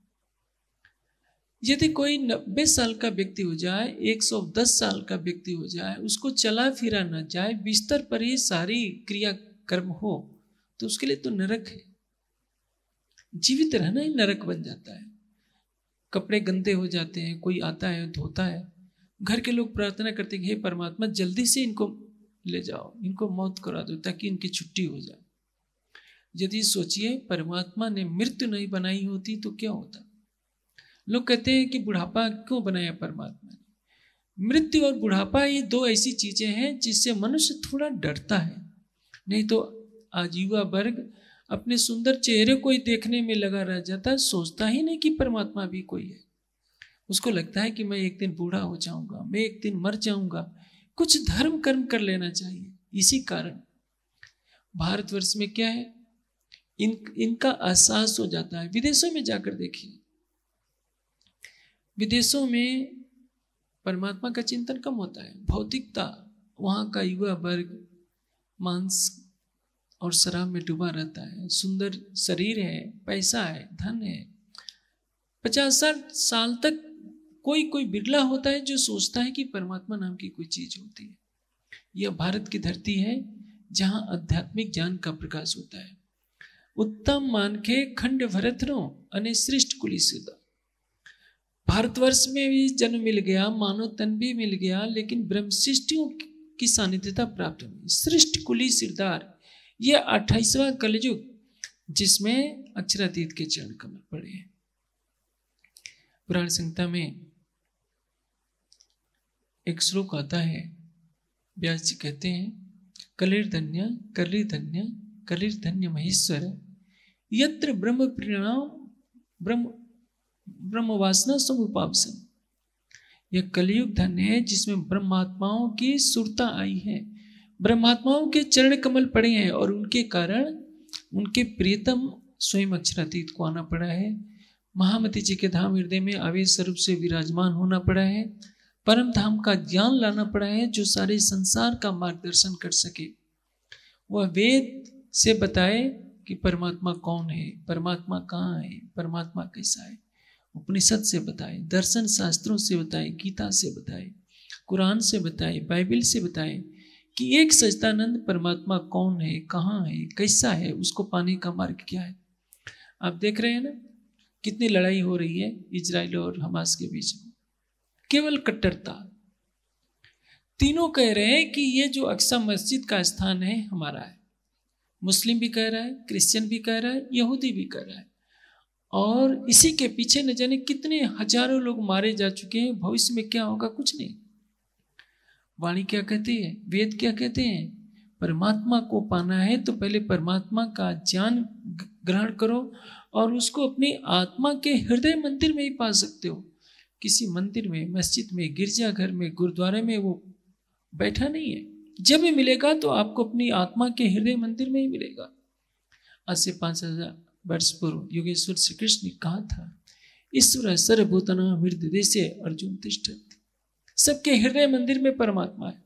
[SPEAKER 1] यदि कोई 90 साल का व्यक्ति हो जाए, 110 साल का व्यक्ति हो जाए, उसको चला फिरा न जाए, बिस्तर पर ही सारी क्रिया कर्म हो, तो उसके लिए तो नरक है। जीवित रहना ही नरक बन जाता है। कपड़े गंदे हो जाते हैं, कोई आता है धोता है, घर के लोग प्रार्थना करते हैं, हे परमात्मा जल्दी से इनको ले जाओ, इनको मौत करा दो ताकि इनकी छुट्टी हो जाए। यदि सोचिए परमात्मा ने मृत्यु नहीं बनाई होती तो क्या होता? लोग कहते हैं कि बुढ़ापा क्यों बनाया परमात्मा ने? मृत्यु और बुढ़ापा ये दो ऐसी चीजें हैं जिससे मनुष्य थोड़ा डरता है। नहीं तो आज युवा वर्ग अपने सुंदर चेहरे को ही देखने में लगा रह जाता है, सोचता ही नहीं कि परमात्मा भी कोई है। उसको लगता है कि मैं एक दिन बूढ़ा हो जाऊंगा, मैं एक दिन मर जाऊंगा, कुछ धर्म कर्म कर लेना चाहिए। इसी कारण भारतवर्ष में क्या है, इनका एहसास हो जाता है। विदेशों में जाकर देखिए, विदेशों में परमात्मा का चिंतन कम होता है, भौतिकता। वहाँ का युवा वर्ग मांस और शराब में डूबा रहता है। सुंदर शरीर है, पैसा है, धन है, 50-60 साल तक कोई कोई बिरला होता है जो सोचता है कि परमात्मा नाम की कोई चीज होती है। यह भारत की धरती है जहाँ आध्यात्मिक ज्ञान का प्रकाश होता है। उत्तम मान के खंड भरतनो अने श्रेष्ठ कुली सीधा। भारतवर्ष में भी जन्म मिल गया, मानव तन भी मिल गया, लेकिन ब्रह्मशिष्टियों की सानिध्यता प्राप्त हुई। श्रेष्ठ कुली सिरदार, यह 28वां कलयुग जिसमें अक्षरातीत के चरण कमल पड़े हैं। पुराण संहिता में एक श्लोक आता है, व्यास जी कहते हैं, कलिर्धन्य कलिर्धन्य कलिर्धन्य महेश्वर यत्र ब्रह्म परिणाम ब्रह्म वासना समुपावसन। यह कलयुग धन्य है जिसमें ब्रह्मात्माओं की सुरता आई है, ब्रह्मात्माओं के चरण कमल पड़े हैं, और उनके कारण उनके प्रियतम स्वयं अक्षरातीत को आना पड़ा है। महामती जी के धाम हृदय में आवेश स्वरूप से विराजमान होना पड़ा है। परम धाम का ज्ञान लाना पड़ा है जो सारे संसार का मार्गदर्शन कर सके। वह वेद से बताए कि परमात्मा कौन है, परमात्मा कहाँ है, परमात्मा कैसा है। उपनिषद से बताए, दर्शन शास्त्रों से बताए, गीता से बताए, कुरान से बताए, बाइबल से बताए कि एक सच्चिदानंद परमात्मा कौन है, कहाँ है, कैसा है, उसको पाने का मार्ग क्या है। आप देख रहे हैं ना, कितनी लड़ाई हो रही है इजराइल और हमास के बीच में, केवल कट्टरता। तीनों कह रहे हैं कि ये जो अक्सा मस्जिद का स्थान है हमारा है। मुस्लिम भी कह रहा है, क्रिश्चियन भी कह रहा है, यहूदी भी कह रहा है। और इसी के पीछे न जाने कितने हजारों लोग मारे जा चुके हैं। भविष्य में क्या होगा कुछ नहीं। वाणी क्या कहती है, वेद क्या कहते हैं, परमात्मा को पाना है तो पहले परमात्मा का ज्ञान ग्रहण करो और उसको अपनी आत्मा के हृदय मंदिर में ही पा सकते हो। किसी मंदिर में, मस्जिद में, गिरजाघर में, गुरुद्वारे में वो बैठा नहीं है। जब भी मिलेगा तो आपको अपनी आत्मा के हृदय मंदिर में ही मिलेगा। आज से 5000 वर्ष पूर्व योगेश्वर श्री कृष्ण ने कहा था, ईश्वर सर्वभूतानां हृदयदेशे अर्जुन तिष्ठति। सबके हृदय मंदिर में परमात्मा है।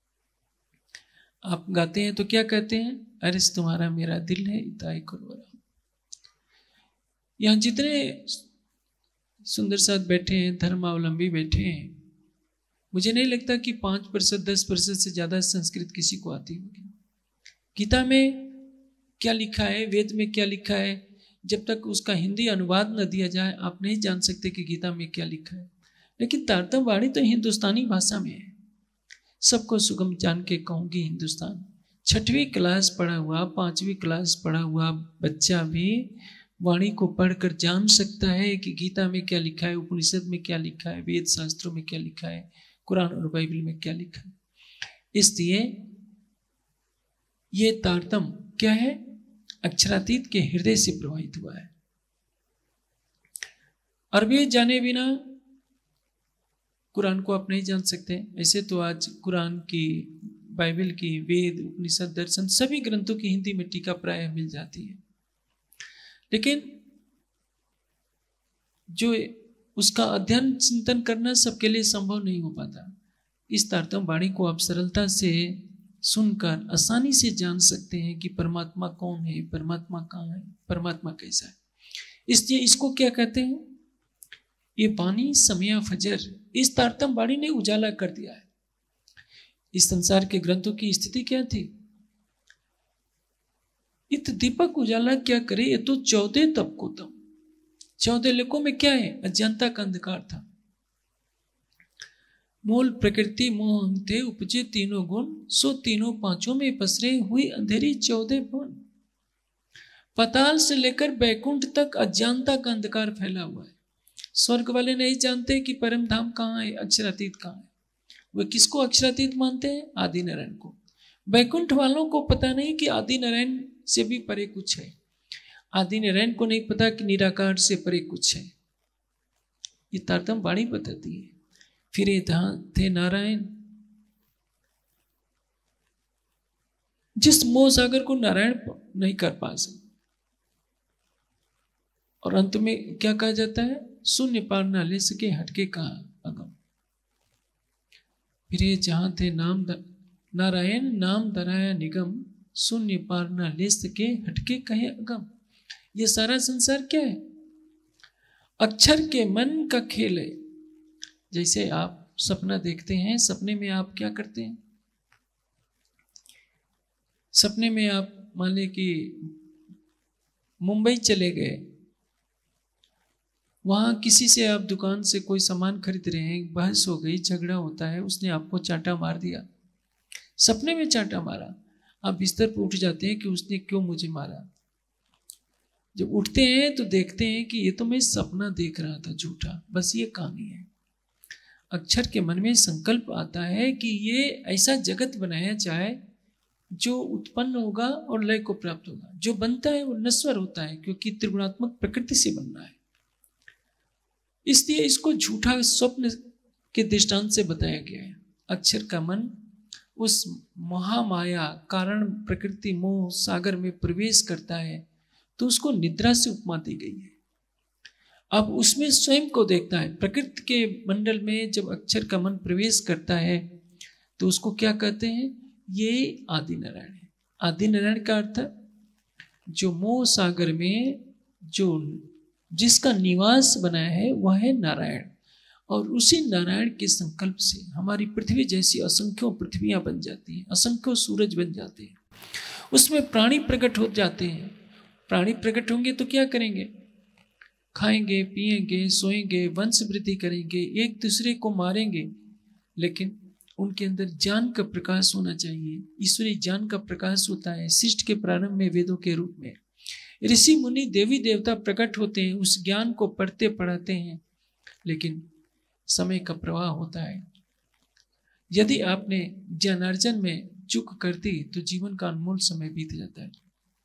[SPEAKER 1] आप गाते हैं तो क्या कहते हैं, अरे तुम्हारा मेरा दिल है इताई कुरवरा। यहाँ जितने सुंदर साथ बैठे हैं, धर्मावलंबी बैठे हैं, मुझे नहीं लगता कि 5% 10% से ज्यादा संस्कृत किसी को आती होगी। गीता में क्या लिखा है, वेद में क्या लिखा है, जब तक उसका हिंदी अनुवाद न दिया जाए आप नहीं जान सकते कि गीता में क्या लिखा है। लेकिन तारतम्य वाणी तो हिंदुस्तानी भाषा में है। सबको सुगम जान के कहूंगी हिंदुस्तान। 6वीं क्लास पढ़ा हुआ, 5वीं क्लास पढ़ा हुआ बच्चा भी वाणी को पढ़कर जान सकता है कि गीता में क्या लिखा है, उपनिषद में क्या लिखा है, वेद शास्त्रों में क्या लिखा है, कुरान और बाइबल में क्या लिखा है। इसलिए ये तारतम्य क्या है, अक्षरातीत के हृदय से प्रवाहित हुआ है। अरबी जाने बिना कुरान को आप नहीं जान सकते। ऐसे तो आज कुरान की, बाइबल की, वेद, उपनिषद, दर्शन सभी ग्रंथों की हिंदी में टीका प्राय मिल जाती है। लेकिन जो उसका अध्ययन चिंतन करना सबके लिए संभव नहीं हो पाता। इस तारतम्य वाणी को आप सरलता से सुनकर आसानी से जान सकते हैं कि परमात्मा कौन है, परमात्मा कहाँ है, परमात्मा कैसा है। इसलिए इसको क्या कहते हैं, ये पानी समया फजर, इस तारतम्य वाणी ने उजाला कर दिया है। इस संसार के ग्रंथों की स्थिति क्या थी, इत दीपक उजाला क्या करे, ये तो 14 तप को तम। 14 लोकों में क्या है, अज्ञानता का अंधकार था। मूल प्रकृति मोह थे उपजे तीनों गुण, सो तीनों पांचों में पसरे हुई अंधेरी 14 भुवन। पाताल से लेकर बैकुंठ तक अज्ञानता का अंधकार फैला हुआ है। स्वर्ग वाले नहीं जानते कि परम धाम कहाँ है, अक्षरातीत कहाँ है। वे किसको अक्षरातीत मानते हैं, आदि नारायण को। बैकुंठ वालों को पता नहीं कि आदि नारायण से भी परे कुछ है। आदि नारायण को नहीं पता कि निराकार से परे कुछ है। ये तारतम्य वाणी बताती है। फिर ये थे नारायण, जिस मोह सागर को नारायण नहीं कर पा सकते। और अंत में क्या कहा जाता है, शून्य पार ना ले सके हटके कहा अगम। फिर ये जहां थे नाम नारायण, नाम धराया निगम, शून्य पार ना ले सके हटके कहे अगम। ये सारा संसार क्या है, अक्षर के मन का खेल है। जैसे आप सपना देखते हैं, सपने में आप क्या करते हैं, सपने में आप मान लें कि मुंबई चले गए, वहां किसी से आप दुकान से कोई सामान खरीद रहे हैं, बहस हो गई, झगड़ा होता है, उसने आपको चांटा मार दिया, सपने में चांटा मारा। आप बिस्तर पर उठ जाते हैं कि उसने क्यों मुझे मारा। जब उठते हैं तो देखते हैं कि ये तो मैं सपना देख रहा था झूठा, बस ये कहानी है। अक्षर के मन में संकल्प आता है कि ये ऐसा जगत बनाया जाए जो उत्पन्न होगा और लय को प्राप्त होगा। जो बनता है वो नश्वर होता है, क्योंकि त्रिगुणात्मक प्रकृति से बनना है। इसलिए इसको झूठा स्वप्न के दृष्टांत से बताया गया है। अक्षर का मन उस महामाया कारण प्रकृति मोह सागर में प्रवेश करता है, तो उसको निद्रा से उपमा दी गई है। अब उसमें स्वयं को देखता है। प्रकृति के मंडल में जब अक्षर का मन प्रवेश करता है तो उसको क्या कहते हैं, ये आदि नारायण है। आदि नारायण का अर्थ जो मोह सागर में जो जिसका निवास बनाया है वह है नारायण। और उसी नारायण के संकल्प से हमारी पृथ्वी जैसी असंख्यों पृथ्वियां बन जाती हैं, असंख्यों सूरज बन जाते हैं, उसमें प्राणी प्रकट हो जाते हैं। प्राणी प्रकट होंगे तो क्या करेंगे, खाएंगे, पिएंगे, सोएंगे, वंश वृद्धि करेंगे, एक दूसरे को मारेंगे, लेकिन उनके अंदर ज्ञान का प्रकाश होना चाहिए। ईश्वरीय ज्ञान का प्रकाश होता है सृष्टि के प्रारंभ में वेदों के रूप में। ऋषि मुनि देवी देवता प्रकट होते हैं, उस ज्ञान को पढ़ते पढ़ाते हैं, लेकिन समय का प्रवाह होता है। यदि आपने ज्ञानार्जन में चूक कर दी तो जीवन का अनमोल समय बीत जाता है।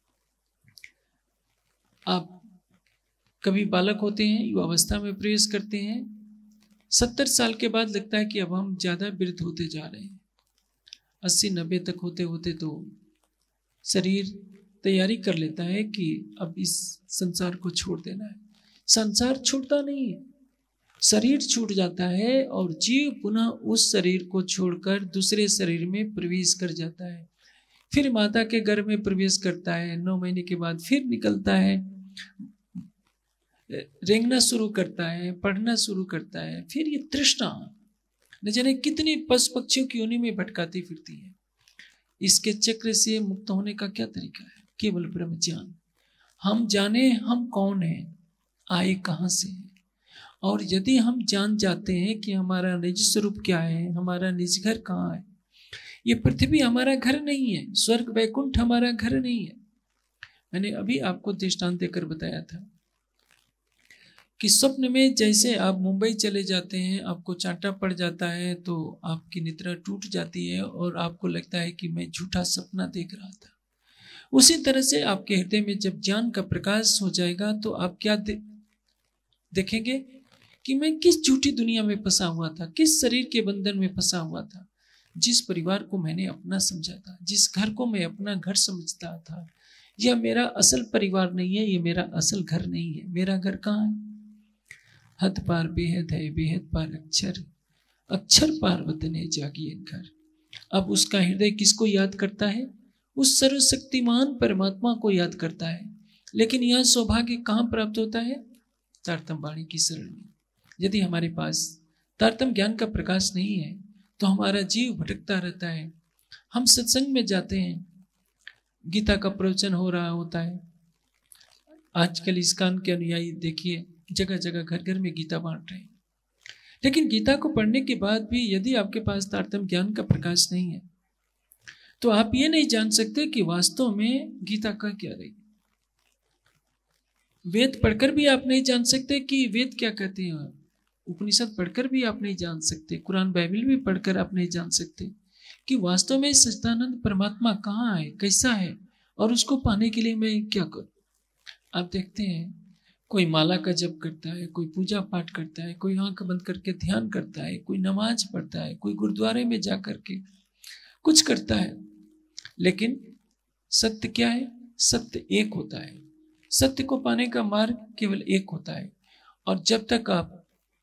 [SPEAKER 1] आप कभी बालक होते हैं, युवावस्था में प्रवेश करते हैं, 70 साल के बाद लगता है कि अब हम ज्यादा वृद्ध होते जा रहे हैं। 80-90 तक होते होते तो शरीर तैयारी कर लेता है कि अब इस संसार को छोड़ देना है। संसार छूटता नहीं है, शरीर छूट जाता है और जीव पुनः उस शरीर को छोड़कर दूसरे शरीर में प्रवेश कर जाता है। फिर माता के गर्भ में प्रवेश करता है, 9 महीने के बाद फिर निकलता है, रेंगना शुरू करता है, पढ़ना शुरू करता है। फिर ये तृष्णा न जाने कितने पशु पक्षियों की योनि में भटकाती फिरती है। इसके चक्र से मुक्त होने का क्या तरीका है? केवल ब्रह्म ज्ञान। हम जाने हम कौन हैं, आए कहाँ से हैं। और यदि हम जान जाते हैं कि हमारा निज स्वरूप क्या है, हमारा निज घर कहाँ है, ये पृथ्वी हमारा घर नहीं है, स्वर्ग वैकुंठ हमारा घर नहीं है। मैंने अभी आपको दृष्टांत देकर बताया था कि स्वप्न में जैसे आप मुंबई चले जाते हैं, आपको चांटा पड़ जाता है तो आपकी निद्रा टूट जाती है और आपको लगता है कि मैं झूठा सपना देख रहा था। उसी तरह से आपके हृदय में जब ज्ञान का प्रकाश हो जाएगा तो आप क्या देखेंगे कि मैं किस झूठी दुनिया में फंसा हुआ था, किस शरीर के बंधन में फंसा हुआ था। जिस परिवार को मैंने अपना समझा था, जिस घर को मैं अपना घर समझता था, यह मेरा असल परिवार नहीं है, ये मेरा असल घर नहीं है। मेरा घर कहाँ है? हद पार बेहद है, बेहद पार अक्षर, अक्षर पार वतने जागी घर। अब उसका हृदय किसको याद करता है? उस सर्वशक्तिमान परमात्मा को याद करता है। लेकिन यह सौभाग्य कहाँ प्राप्त होता है? तारतम वाणी की शरण में। यदि हमारे पास तारतम ज्ञान का प्रकाश नहीं है तो हमारा जीव भटकता रहता है। हम सत्संग में जाते हैं, गीता का प्रवचन हो रहा होता है। आजकल इस्कॉन के अनुयायी देखिए, जगह जगह घर घर में गीता बांट रहे हैं। लेकिन गीता को पढ़ने के बाद भी यदि आपके पास तारतम ज्ञान का प्रकाश नहीं है तो आप ये नहीं जान सकते कि वास्तव में गीता का क्या रही। वेद पढ़कर भी आप नहीं जान सकते कि वेद क्या कहते हैं। उपनिषद पढ़कर भी आप नहीं जान सकते, कुरान बाइबल भी पढ़कर आप नहीं जान सकते कि वास्तव में सच्चिदानंद परमात्मा कहाँ है, कैसा है, और उसको पाने के लिए मैं क्या करूं। आप देखते हैं कोई माला का जप करता है, कोई पूजा पाठ करता है, कोई आंख बंद करके ध्यान करता है, कोई नमाज पढ़ता है, कोई गुरुद्वारे में जा करके कुछ करता है, लेकिन सत्य क्या है? सत्य एक होता है। सत्य को पाने का मार्ग केवल एक होता है। और जब तक आप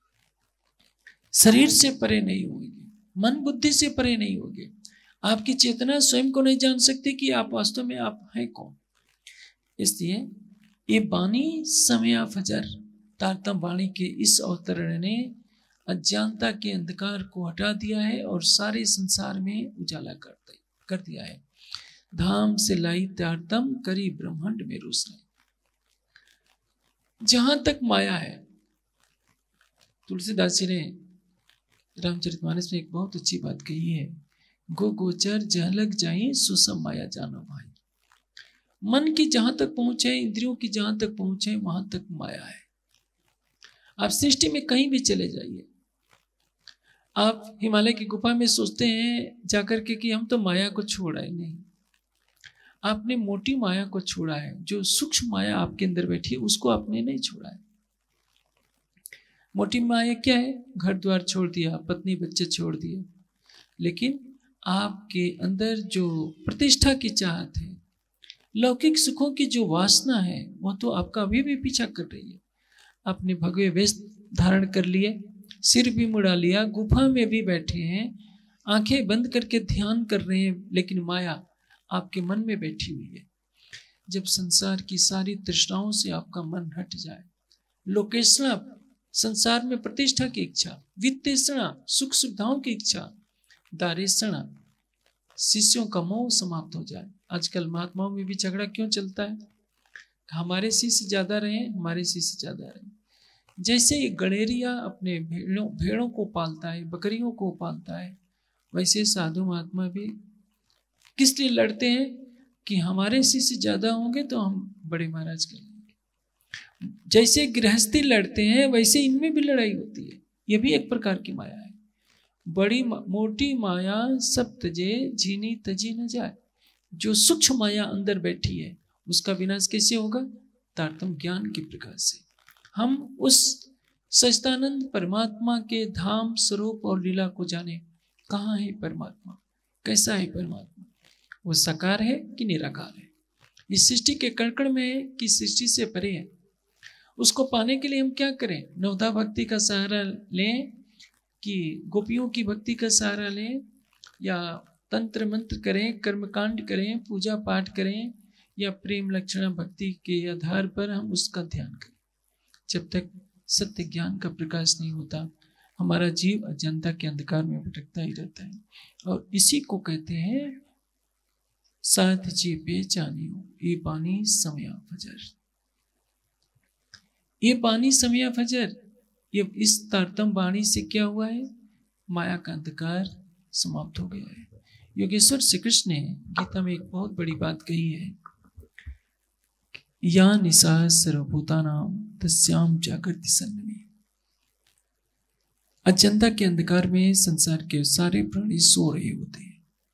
[SPEAKER 1] शरीर से परे नहीं होंगे, मन बुद्धि से परे नहीं होंगे, आपकी चेतना स्वयं को नहीं जान सकती कि आप वास्तव में आप हैं कौन। इसलिए ये बानी समया फजर, तारतम वाणी के इस अवतरण ने अज्ञानता के अंधकार को हटा दिया है और सारे संसार में उजाला कर दिया है। धाम से लाई तारतम, करी ब्रह्मांड में रोशनी। जहां तक माया है, तुलसीदास जी ने रामचरितमानस में एक बहुत अच्छी बात कही है, गो गोचर जह लग जाए सुसम माया जानो भाई। मन की जहां तक पहुंच है, इंद्रियों की जहां तक पहुंच है, वहां तक माया है। आप सृष्टि में कहीं भी चले जाइए, आप हिमालय की गुफा में सोचते हैं जाकर के कि हम तो माया को छोड़ आए, नहीं, आपने मोटी माया को छोड़ा है। जो सूक्ष्म माया आपके अंदर बैठी है उसको आपने नहीं छोड़ा है। मोटी माया क्या है? घर द्वार छोड़ दिया, पत्नी बच्चे छोड़ दिए, लेकिन आपके अंदर जो प्रतिष्ठा की चाहत है, लौकिक सुखों की जो वासना है, वह तो आपका अभी भी पीछा कर रही है। आपने भगवे वेश धारण कर लिए, सिर भी मुड़ा लिया, गुफा में भी बैठे हैं, आंखें बंद करके ध्यान कर रहे हैं, लेकिन माया आपके मन में बैठी हुई है। जब संसार की सारी तृष्णाओं से आपका मन हट जाए, लोकेशना, संसार में प्रतिष्ठा की इच्छा, वित्तेषणा, सुख सुविधाओं की इच्छा, दारेषणा, शिष्यों का मोह समाप्त हो जाए। आजकल महात्माओं में भी झगड़ा क्यों चलता है? हमारे शिष्य ज्यादा रहे, हमारे शिष्य ज्यादा रहे। जैसे गणेरिया अपने भेड़ों को पालता है, बकरियों को पालता है, वैसे साधु महात्मा भी किस लिए लड़ते हैं कि हमारे शिष्य ज्यादा होंगे तो हम बड़े महाराज कर लेंगे। जैसे गृहस्थी लड़ते हैं वैसे इनमें भी लड़ाई होती है। यह भी एक प्रकार की माया है। बड़ी मोटी माया सब तजे, झीनी तजी न जाए। जो सूक्ष्म माया अंदर बैठी है उसका विनाश कैसे होगा? तारतम्य ज्ञान के प्रकाश से। हम उस सच्चिदानंद परमात्मा के धाम, स्वरूप और लीला को जाने। कहाँ है परमात्मा? कैसा है परमात्मा? वो साकार है कि निराकार है? इस सृष्टि के कण में है कि सृष्टि से परे है? उसको पाने के लिए हम क्या करें? नवधा भक्ति का सहारा लें कि गोपियों की भक्ति का सहारा लें, या तंत्र मंत्र करें, कर्मकांड करें, पूजा पाठ करें, या प्रेम लक्षणा भक्ति के आधार पर हम उसका ध्यान करें? जब तक सत्य ज्ञान का प्रकाश नहीं होता हमारा जीव अज्ञानता के अंधकार में भटकता ही रहता है। और इसी को कहते हैं साथ जी बेचानियो ये पानी समया फजर। ये पानी समया फजर, ये इस तारतम वाणी से क्या हुआ है? माया का अंधकार समाप्त हो गया है। योगेश्वर श्री कृष्ण ने गीता में एक बहुत बड़ी बात कही है, या निशा सर्वभूतानाम तस्याम जागृति सन्नमी। अज्ञानता के अंधकार में संसार के सारे प्राणी सो रहे होते हैं।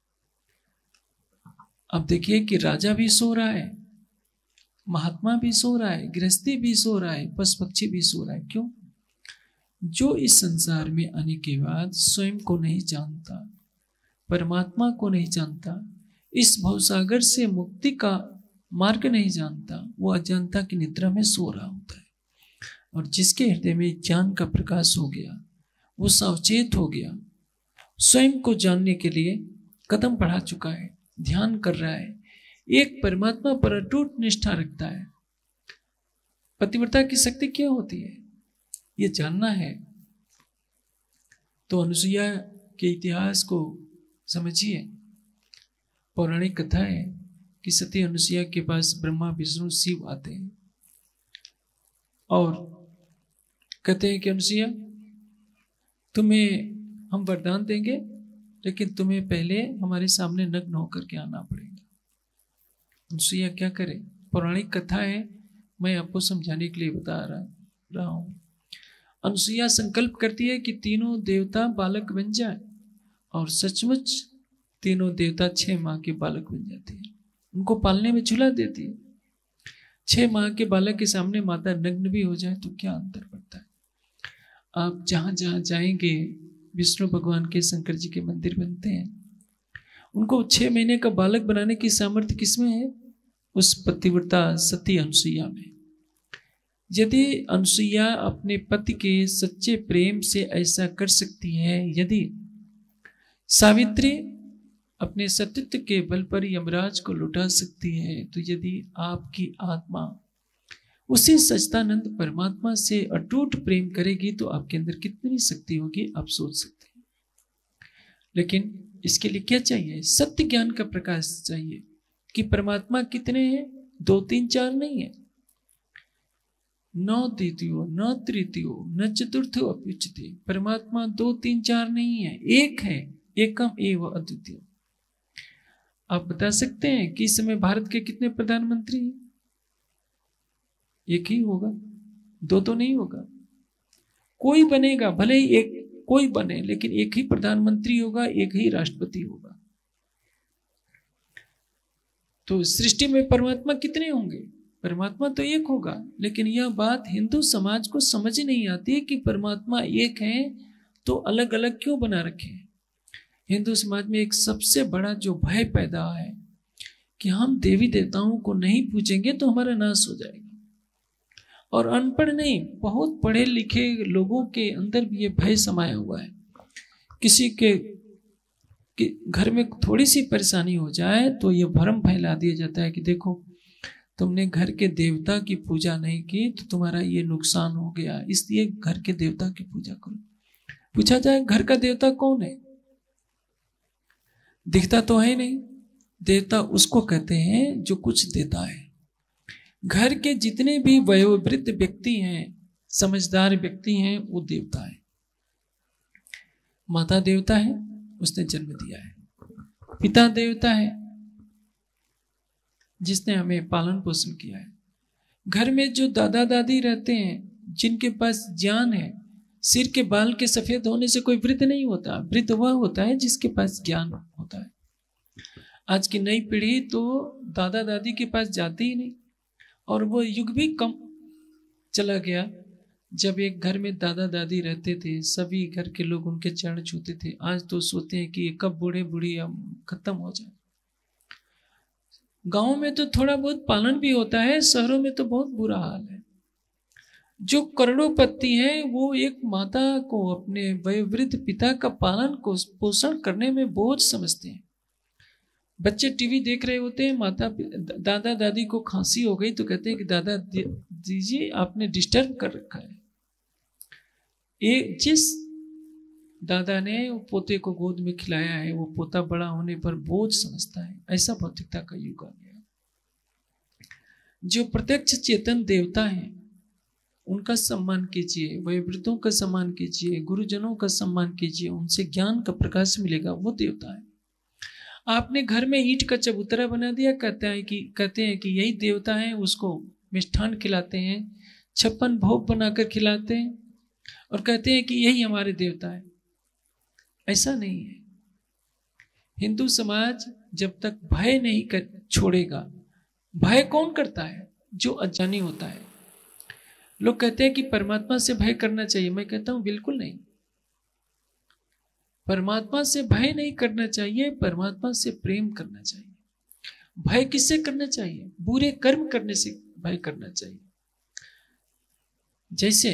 [SPEAKER 1] अब देखिए कि राजा भी सो रहा है, महात्मा भी सो रहा है, गृहस्थी भी सो रहा है, पशु पक्षी भी सो रहा है। क्यों? जो इस संसार में आने के बाद स्वयं को नहीं जानता, परमात्मा को नहीं जानता, इस भवसागर से मुक्ति का मार्ग नहीं जानता, वो अज्ञानता की निद्रा में सो रहा होता है। और जिसके हृदय में ज्ञान का प्रकाश हो गया, वो सावचेत हो गया, स्वयं को जानने के लिए कदम बढ़ा चुका है, ध्यान कर रहा है, एक परमात्मा पर अटूट निष्ठा रखता है। पतिव्रता की शक्ति क्या होती है ये जानना है। तो अनुसुईया के इतिहास को समझिए। पौराणिक कथा है कि सती अनुसुईया के पास ब्रह्मा विष्णु शिव आते हैं और कहते हैं कि अनुसुईया तुम्हें हम वरदान देंगे, लेकिन तुम्हें पहले हमारे सामने नग्न होकर के आना पड़ेगा। अनुसुईया क्या करे? पौराणिक कथा है, मैं आपको समझाने के लिए बता रहा हूं। अनुसुईया संकल्प करती है कि तीनों देवता बालक बन जाए, और सचमुच तीनों देवता 6 माह के बालक बन जाते हैं। उनको पालने में झूला देती है। 6 माह के बालक के सामने माता नग्न भी हो जाए तो क्या अंतर पड़ता है? आप जहां जहां जाएंगे विष्णु भगवान के, शंकर जी के मंदिर बनते हैं। उनको 6 महीने का बालक बनाने की सामर्थ्य किसमें है? उस पतिव्रता सती अनुसुईया में। यदि अनुसुईया अपने पति के सच्चे प्रेम से ऐसा कर सकती है, यदि सावित्री अपने सतीत्व के बल पर यमराज को लुटा सकती है, तो यदि आपकी आत्मा उसी सच्चिदानंद परमात्मा से अटूट प्रेम करेगी तो आपके अंदर कितनी शक्ति होगी आप सोच सकते हैं। लेकिन इसके लिए क्या चाहिए? सत्य ज्ञान का प्रकाश चाहिए कि परमात्मा कितने हैं, 2 3 4 नहीं है। न द्वितीयो न तृतीयो न चतुर्थो अप्युच्यते। परमात्मा 2 3 4 नहीं है, एक है, एकम एव अद्वितीय। आप बता सकते हैं कि इस समय भारत के कितने प्रधानमंत्री हैं? एक ही होगा, 2 तो नहीं होगा। कोई बनेगा, भले ही एक कोई बने, लेकिन एक ही प्रधानमंत्री होगा, एक ही राष्ट्रपति होगा। तो सृष्टि में परमात्मा कितने होंगे? परमात्मा तो एक होगा। लेकिन यह बात हिंदू समाज को समझ नहीं आती कि परमात्मा एक है तो अलग अलग क्यों बना रखे हैं। हिंदू समाज में एक सबसे बड़ा जो भय पैदा है कि हम देवी देवताओं को नहीं पूजेंगे तो हमारा नाश हो जाएगा। और अनपढ़ नहीं, बहुत पढ़े लिखे लोगों के अंदर भी ये भय समाया हुआ है। किसी के घर में थोड़ी सी परेशानी हो जाए तो ये भ्रम फैला दिया जाता है कि देखो तुमने घर के देवता की पूजा नहीं की तो तुम्हारा ये नुकसान हो गया, इसलिए घर के देवता की पूजा करो। पूछा जाए घर का देवता कौन है? दिखता तो है नहीं। देवता उसको कहते हैं जो कुछ देता है। घर के जितने भी वयोवृद्ध व्यक्ति हैं, समझदार व्यक्ति हैं, वो देवता है। माता देवता है, उसने जन्म दिया है। पिता देवता है, जिसने हमें पालन पोषण किया है। घर में जो दादा दादी रहते हैं, जिनके पास ज्ञान है, सिर के बाल के सफेद होने से कोई वृद्ध नहीं होता। वृद्ध वह होता है जिसके पास ज्ञान होता है। आज की नई पीढ़ी तो दादा दादी के पास जाती ही नहीं, और वो युग भी कम चला गया जब एक घर में दादा दादी रहते थे, सभी घर के लोग उनके चरण छूते थे। आज तो सोचते हैं कि ये कब बूढ़े बूढ़ी खत्म हो जाए। गांव में तो थोड़ा बहुत पालन भी होता है, शहरों में तो बहुत बुरा हाल है। जो करोड़पति हैं वो एक माता को, अपने वयोवृद्ध पिता का पालन को पोषण करने में बोझ समझते हैं। बच्चे टीवी देख रहे होते हैं, दादा दादी को खांसी हो गई तो कहते हैं कि दादा दीजिए, आपने डिस्टर्ब कर रखा है। जिस दादा ने वो पोते को गोद में खिलाया है, वो पोता बड़ा होने पर बोझ समझता है। ऐसा भौतिकता का युग आ गया। जो प्रत्यक्ष चेतन देवता हैं, उनका सम्मान कीजिए, वयोवृद्धों का सम्मान कीजिए, गुरुजनों का सम्मान कीजिए, उनसे ज्ञान का प्रकाश मिलेगा, वो देवता है। आपने घर में ईंट का चबूतरा बना दिया, कहते हैं कि यही देवता है, उसको मिष्ठान खिलाते हैं, 56 भोग बनाकर खिलाते हैं और कहते हैं कि यही हमारे देवता है। ऐसा नहीं है। हिंदू समाज जब तक भय नहीं छोड़ेगा, भय कौन करता है? जो अज्ञानी होता है। लोग कहते हैं कि परमात्मा से भय करना चाहिए, मैं कहता हूं बिल्कुल नहीं। परमात्मा से भय नहीं करना चाहिए, परमात्मा से प्रेम करना चाहिए। भय किससे करना चाहिए? बुरे कर्म करने से भय करना चाहिए। जैसे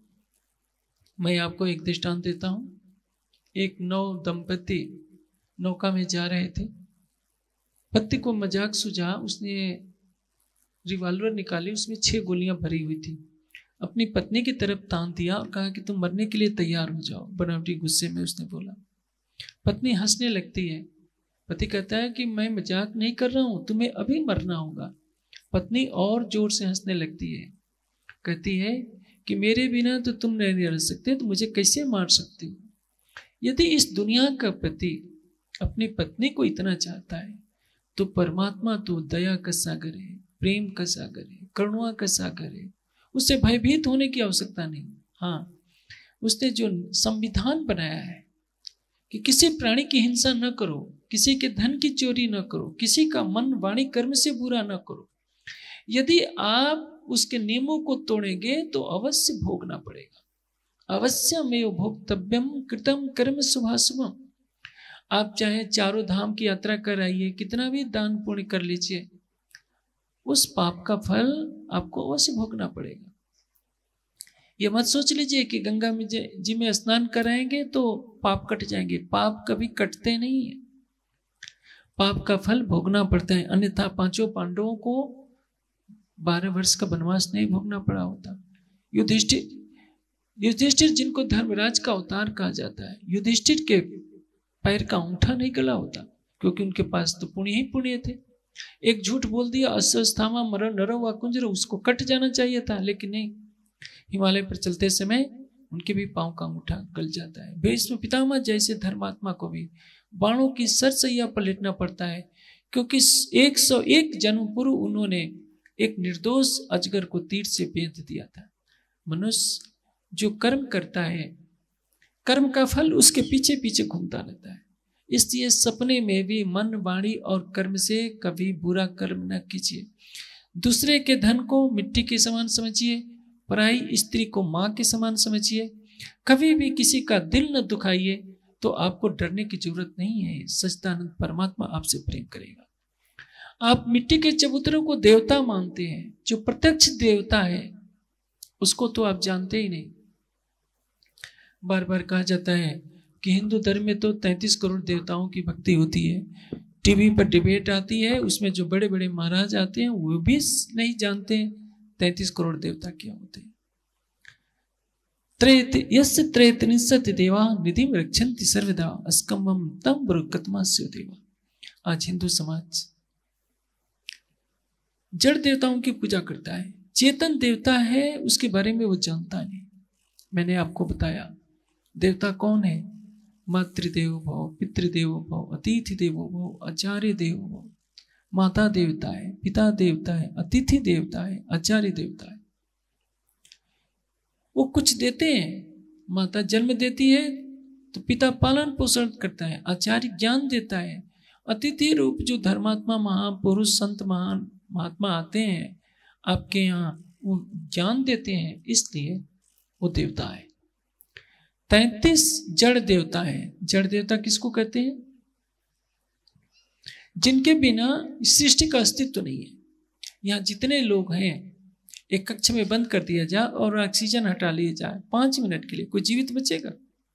[SPEAKER 1] मैं आपको एक दृष्टांत देता हूं। एक नव दंपति नौका में जा रहे थे। पति को मजाक सूझा, उसने रिवॉल्वर निकाली, उसमें 6 गोलियां भरी हुई थी। अपनी पत्नी की तरफ तान दिया और कहा कि तुम मरने के लिए तैयार हो जाओ। बनावटी गुस्से में उसने बोला। पत्नी हंसने लगती है। पति कहता है कि मैं मजाक नहीं कर रहा हूं, तुम्हें अभी मरना होगा। पत्नी और जोर से हंसने लगती है, कहती है कि मेरे बिना तो तुम नहीं रह सकते, तो मुझे कैसे मार सकती हो? यदि इस दुनिया का पति अपनी पत्नी को इतना चाहता है, तो परमात्मा तो दया का सागर है, प्रेम का सागर है, करुणा का सागर है। उससे भयभीत होने की आवश्यकता नहीं। हाँ, उसने जो संविधान बनाया है कि किसी प्राणी की हिंसा न करो, किसी के धन की चोरी न करो, किसी का मन वाणी कर्म से बुरा न करो, यदि आप उसके नियमों को तोड़ेंगे तो अवश्य भोगना पड़ेगा। अवश्यमेव भोक्तव्यम कृतम कर्म शुभाशुभम। आप चाहे 4 धाम की यात्रा कर आइए, कितना भी दान पुण्य कर लीजिए, उस पाप का फल आपको अवश्य भोगना पड़ेगा। ये मत सोच लीजिए कि गंगा में जी में स्नान कराएंगे तो पाप कट जाएंगे। पाप कभी कटते नहीं है, पाप का फल भोगना पड़ता है। अन्यथा 5 पांडवों को 12 वर्ष का वनवास नहीं भोगना पड़ा होता। युधिष्ठिर जिनको धर्मराज का अवतार कहा जाता है, युधिष्ठिर के पैर का अंगूठा नहीं गला होता, क्योंकि उनके पास तो पुण्य ही पुण्य थे। एक झूठ बोल दिया, अश्वस्थामा मरण नरो व कुंजरो, उसको कट जाना चाहिए था, लेकिन नहीं, हिमालय पर चलते समय उनके भी पांव का अंगूठा गल जाता है। भीष्म पितामह जैसे धर्मात्मा को भी बाणों की सरसैया पर लेटना पड़ता है, क्योंकि 101 जन्म पूर्व उन्होंने एक निर्दोष अजगर को तीर से बेध दिया था। मनुष्य जो कर्म करता है, कर्म का फल उसके पीछे पीछे घूमता रहता है। इसलिए सपने में भी मन, वाणी और कर्म से कभी बुरा कर्म न कीजिए। दूसरे के धन को मिट्टी के समान समझिए, पराई स्त्री को मां के समान समझिए। कभी भी किसी का दिल न दुखाइए, तो आपको डरने की जरूरत नहीं है। सच्चिदानंद परमात्मा आपसे प्रेम करेगा। आप मिट्टी के चबूतरों को देवता मानते हैं, जो प्रत्यक्ष देवता है उसको तो आप जानते ही नहीं। बार बार कहा जाता है कि हिंदू धर्म में तो 33 करोड़ देवताओं की भक्ति होती है। टीवी पर डिबेट आती है, उसमें जो बड़े बड़े महाराज आते हैं वो भी नहीं जानते 33 करोड़ देवता क्या होते हैं। यस्य त्रयत्रिंशत् देवा निधिम रक्षन्ति सर्वदा अस्कम्भं तं ब्रुकत्मास्यो देवा। आज हिंदू समाज जड़ देवताओं की पूजा करता है। चेतन देवता है उसके बारे में वो जानता नहीं। मैंने आपको बताया देवता कौन है, मातृदेवो भव, पितृदेवो भव, अतिथि देवो भव, आचार्य देवो भव। माता देवता है, पिता देवता है, अतिथि देवता है, आचार्य देवता है। वो कुछ देते हैं, माता जन्म देती है तो पिता पालन पोषण करता है, आचार्य ज्ञान देता है, अतिथि रूप जो धर्मात्मा महापुरुष संत महान महात्मा आते हैं आपके यहाँ वो ज्ञान देते हैं, इसलिए वो देवता है। 33 जड़ देवता है। जड़ देवता किसको कहते हैं? जिनके बिना सृष्टि का अस्तित्व नहीं है। यहाँ जितने लोग हैं एक कक्ष में बंद कर दिया जाए और ऑक्सीजन हटा लिया जाए 5 मिनट के लिए, कोई जीवित बचेगा?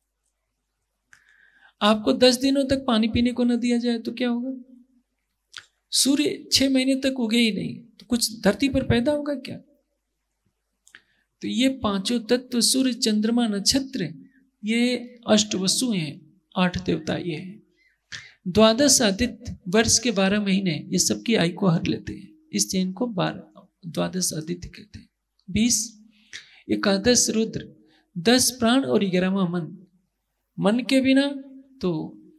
[SPEAKER 1] आपको 10 दिनों तक पानी पीने को न दिया जाए तो क्या होगा? सूर्य 6 महीने तक उगे ही नहीं तो कुछ धरती पर पैदा होगा क्या? तो ये पांचों तत्व सूर्य चंद्रमा नक्षत्र ये अष्ट वसु हैं, 8 देवता ये हैं। 12 आदित्य वर्ष के 12 महीने ये सबकी आयु को हर लेते हैं, इसलिए इनको 12 आदित्य कहते हैं। 20 एकादश रुद्र, 10 प्राण और 11वां मन। मन के बिना तो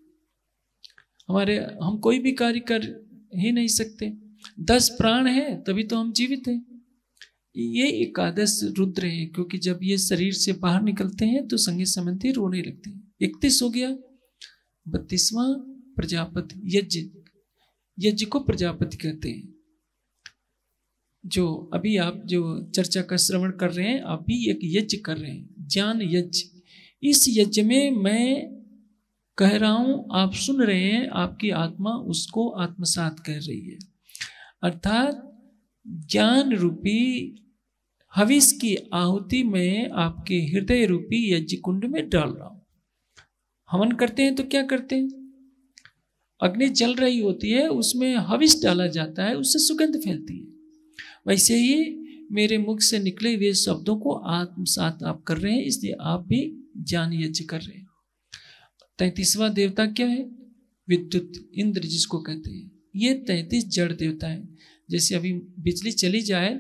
[SPEAKER 1] हम कोई भी कार्य कर ही नहीं सकते। 10 प्राण है तभी तो हम जीवित हैं। ये एकादश रुद्र है, क्योंकि जब ये शरीर से बाहर निकलते हैं तो संगी संबंधी रोने लगते हैं। 31 हो गया। 32वां प्रजापति यज्ञ, यज्ञ को प्रजापति कहते हैं। जो अभी आप जो चर्चा का श्रवण कर रहे हैं, आप भी एक यज्ञ कर रहे हैं, ज्ञान यज्ञ। इस यज्ञ में मैं कह रहा हूं, आप सुन रहे हैं, आपकी आत्मा उसको आत्मसात कर रही है। अर्थात ज्ञान रूपी हविष की आहुति में आपके हृदय रूपी यज्ञ कुंड में डाल रहा हूं। हवन करते हैं तो क्या करते हैं? अग्नि जल रही होती है, उसमें हविष डाला जाता है, उससे सुगंध फैलती है। वैसे ही मेरे मुख से निकले हुए शब्दों को आत्मसात आप कर रहे हैं, इसलिए आप भी ज्ञान यज्ञ कर रहे हैं। 33वां देवता क्या है? विद्युत, इंद्र जिसको कहते हैं। ये 33 जड़ देवता है। जैसे अभी बिजली चली जाए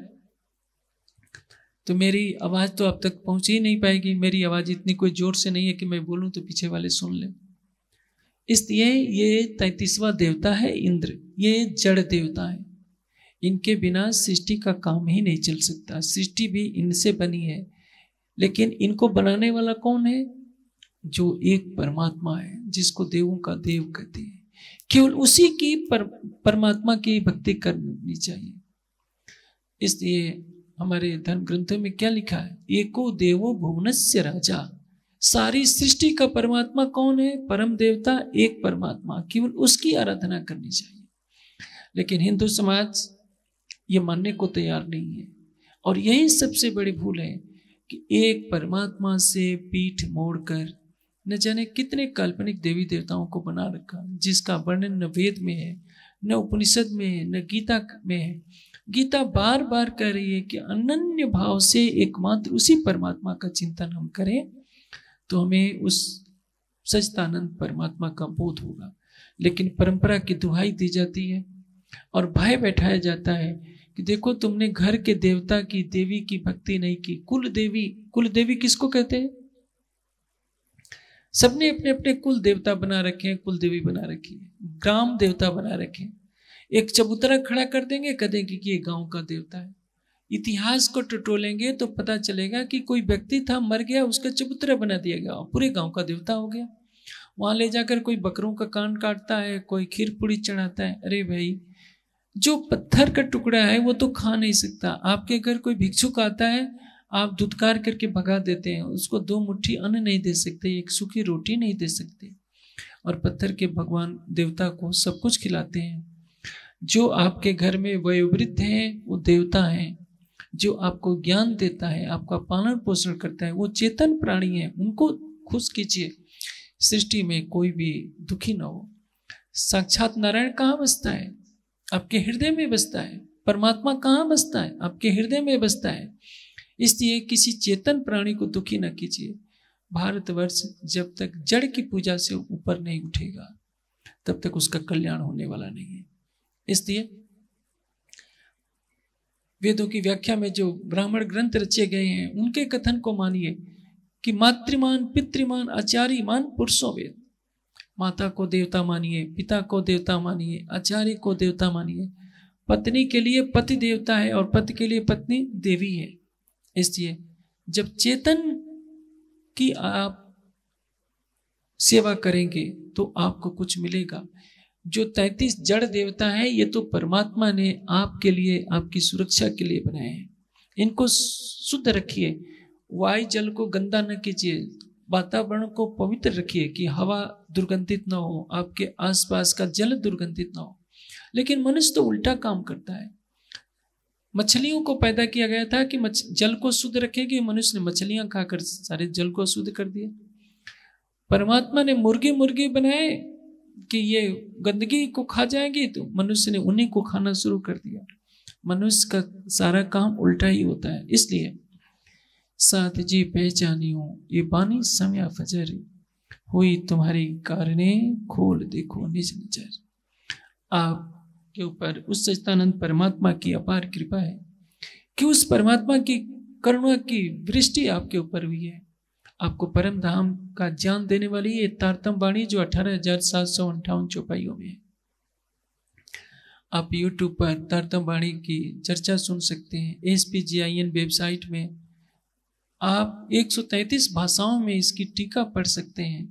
[SPEAKER 1] तो मेरी आवाज तो अब तक पहुंच ही नहीं पाएगी। मेरी आवाज इतनी कोई जोर से नहीं है कि मैं बोलूं तो पीछे वाले सुन ले। इसलिए ये 33वां देवता है इंद्र। ये जड़ देवता है। इनके बिना सृष्टि का काम ही नहीं चल सकता। सृष्टि भी इनसे बनी है, लेकिन इनको बनाने वाला कौन है? जो एक परमात्मा है, जिसको देवों का देव कहते हैं। केवल उसी की परमात्मा की भक्ति करनी चाहिए। इसलिए हमारे धर्म ग्रंथों में क्या लिखा है? एको देवो भुवनस्य राजा। सारी सृष्टि का परमात्मा कौन है? परम देवता एक परमात्मा, केवल उसकी आराधना करनी चाहिए। लेकिन हिंदू समाज ये मानने को तैयार नहीं है, और यही सबसे बड़ी भूल है कि एक परमात्मा से पीठ मोड़कर न जाने कितने काल्पनिक देवी देवताओं को बना रखा, जिसका वर्णन न वेद में है, न उपनिषद में है, न गीता में है। गीता बार बार कह रही है कि अनन्य भाव से एकमात्र उसी परमात्मा का चिंतन हम करें तो हमें उस सच्चिदानंद परमात्मा का बोध होगा। लेकिन परंपरा की दुहाई दी जाती है और भय बैठाया जाता है कि देखो तुमने घर के देवता की देवी की भक्ति नहीं की। कुल देवी किसको कहते हैं? सबने अपने अपने कुल देवता बना रखे हैं, कुल देवी बना रखी है, ग्राम देवता बना रखे हैं। एक चबूतरा खड़ा कर देंगे, कह देंगे कि ये गांव का देवता है। इतिहास को टटोलेंगे तो पता चलेगा कि कोई व्यक्ति था, मर गया, उसका चबूतरा बना दिया गया, पूरे गांव का देवता हो गया। वहां ले जाकर कोई बकरों का कान काटता है, कोई खीर पूड़ी चढ़ाता है। अरे भाई, जो पत्थर का टुकड़ा है वो तो खा नहीं सकता। आपके घर कोई भिक्षुक आता है, आप धुतकार करके भगा देते हैं, उसको 2 मुट्ठी अन्न नहीं दे सकते, एक सूखी रोटी नहीं दे सकते, और पत्थर के भगवान देवता को सब कुछ खिलाते हैं। जो आपके घर में वयोवृद्ध हैं वो देवता हैं। जो आपको ज्ञान देता है, आपका पालन पोषण करता है, वो चेतन प्राणी है, उनको खुश कीजिए। सृष्टि में कोई भी दुखी ना हो। साक्षात नारायण कहाँ बसता है? आपके हृदय में बसता है। परमात्मा कहाँ बसता है? आपके हृदय में बसता है। इसलिए किसी चेतन प्राणी को दुखी न कीजिए। भारतवर्ष जब तक जड़ की पूजा से ऊपर नहीं उठेगा तब तक उसका कल्याण होने वाला नहीं है। इसलिए वेदों की व्याख्या में जो ब्राह्मण ग्रंथ रचे गए हैं उनके कथन को मानिए कि मातृमान पितृमान आचार्यमान पुरुषों वेद। माता को देवता मानिए, पिता को देवता मानिए, आचार्य को देवता मानिए। पत्नी के लिए पति देवता है और पति के लिए पत्नी देवी है। इसलिए जब चेतन की आप सेवा करेंगे तो आपको कुछ मिलेगा। जो 33 जड़ देवता है ये तो परमात्मा ने आपके लिए, आपकी सुरक्षा के लिए बनाए हैं। इनको शुद्ध रखिए, वायु जल को गंदा न कीजिए, वातावरण को पवित्र रखिए कि हवा दुर्गंधित न हो, आपके आसपास का जल दुर्गंधित न हो। लेकिन मनुष्य तो उल्टा काम करता है। मछलियों को पैदा किया गया था कि जल को शुद्ध रखेगी, मनुष्य ने मछलियां खाकर सारे जल को शुद्ध कर दिया। परमात्मा ने मुर्गी बनाए कि ये गंदगी को खा जाएंगी, तो मनुष्य ने उन्हीं को खाना शुरू कर दिया। मनुष्य का सारा काम उल्टा ही होता है। इसलिए साथ जी पहचानियो ये बानी समय फजर, हुई तुम्हारी कारणे खोल देखो निज नजर। आपके ऊपर उस सच्चिदानंद परमात्मा की अपार कृपा है कि उस परमात्मा की करुणा की वृष्टि आपके ऊपर हुई है। आपको परम धाम का ज्ञान देने वाली ये तारतम वाणी जो 18,758 चौपाइयों में है। आप YouTube पर तारतम वाणी की चर्चा सुन सकते हैं। SPGIN वेबसाइट में आप 133 भाषाओं में इसकी टीका पढ़ सकते हैं।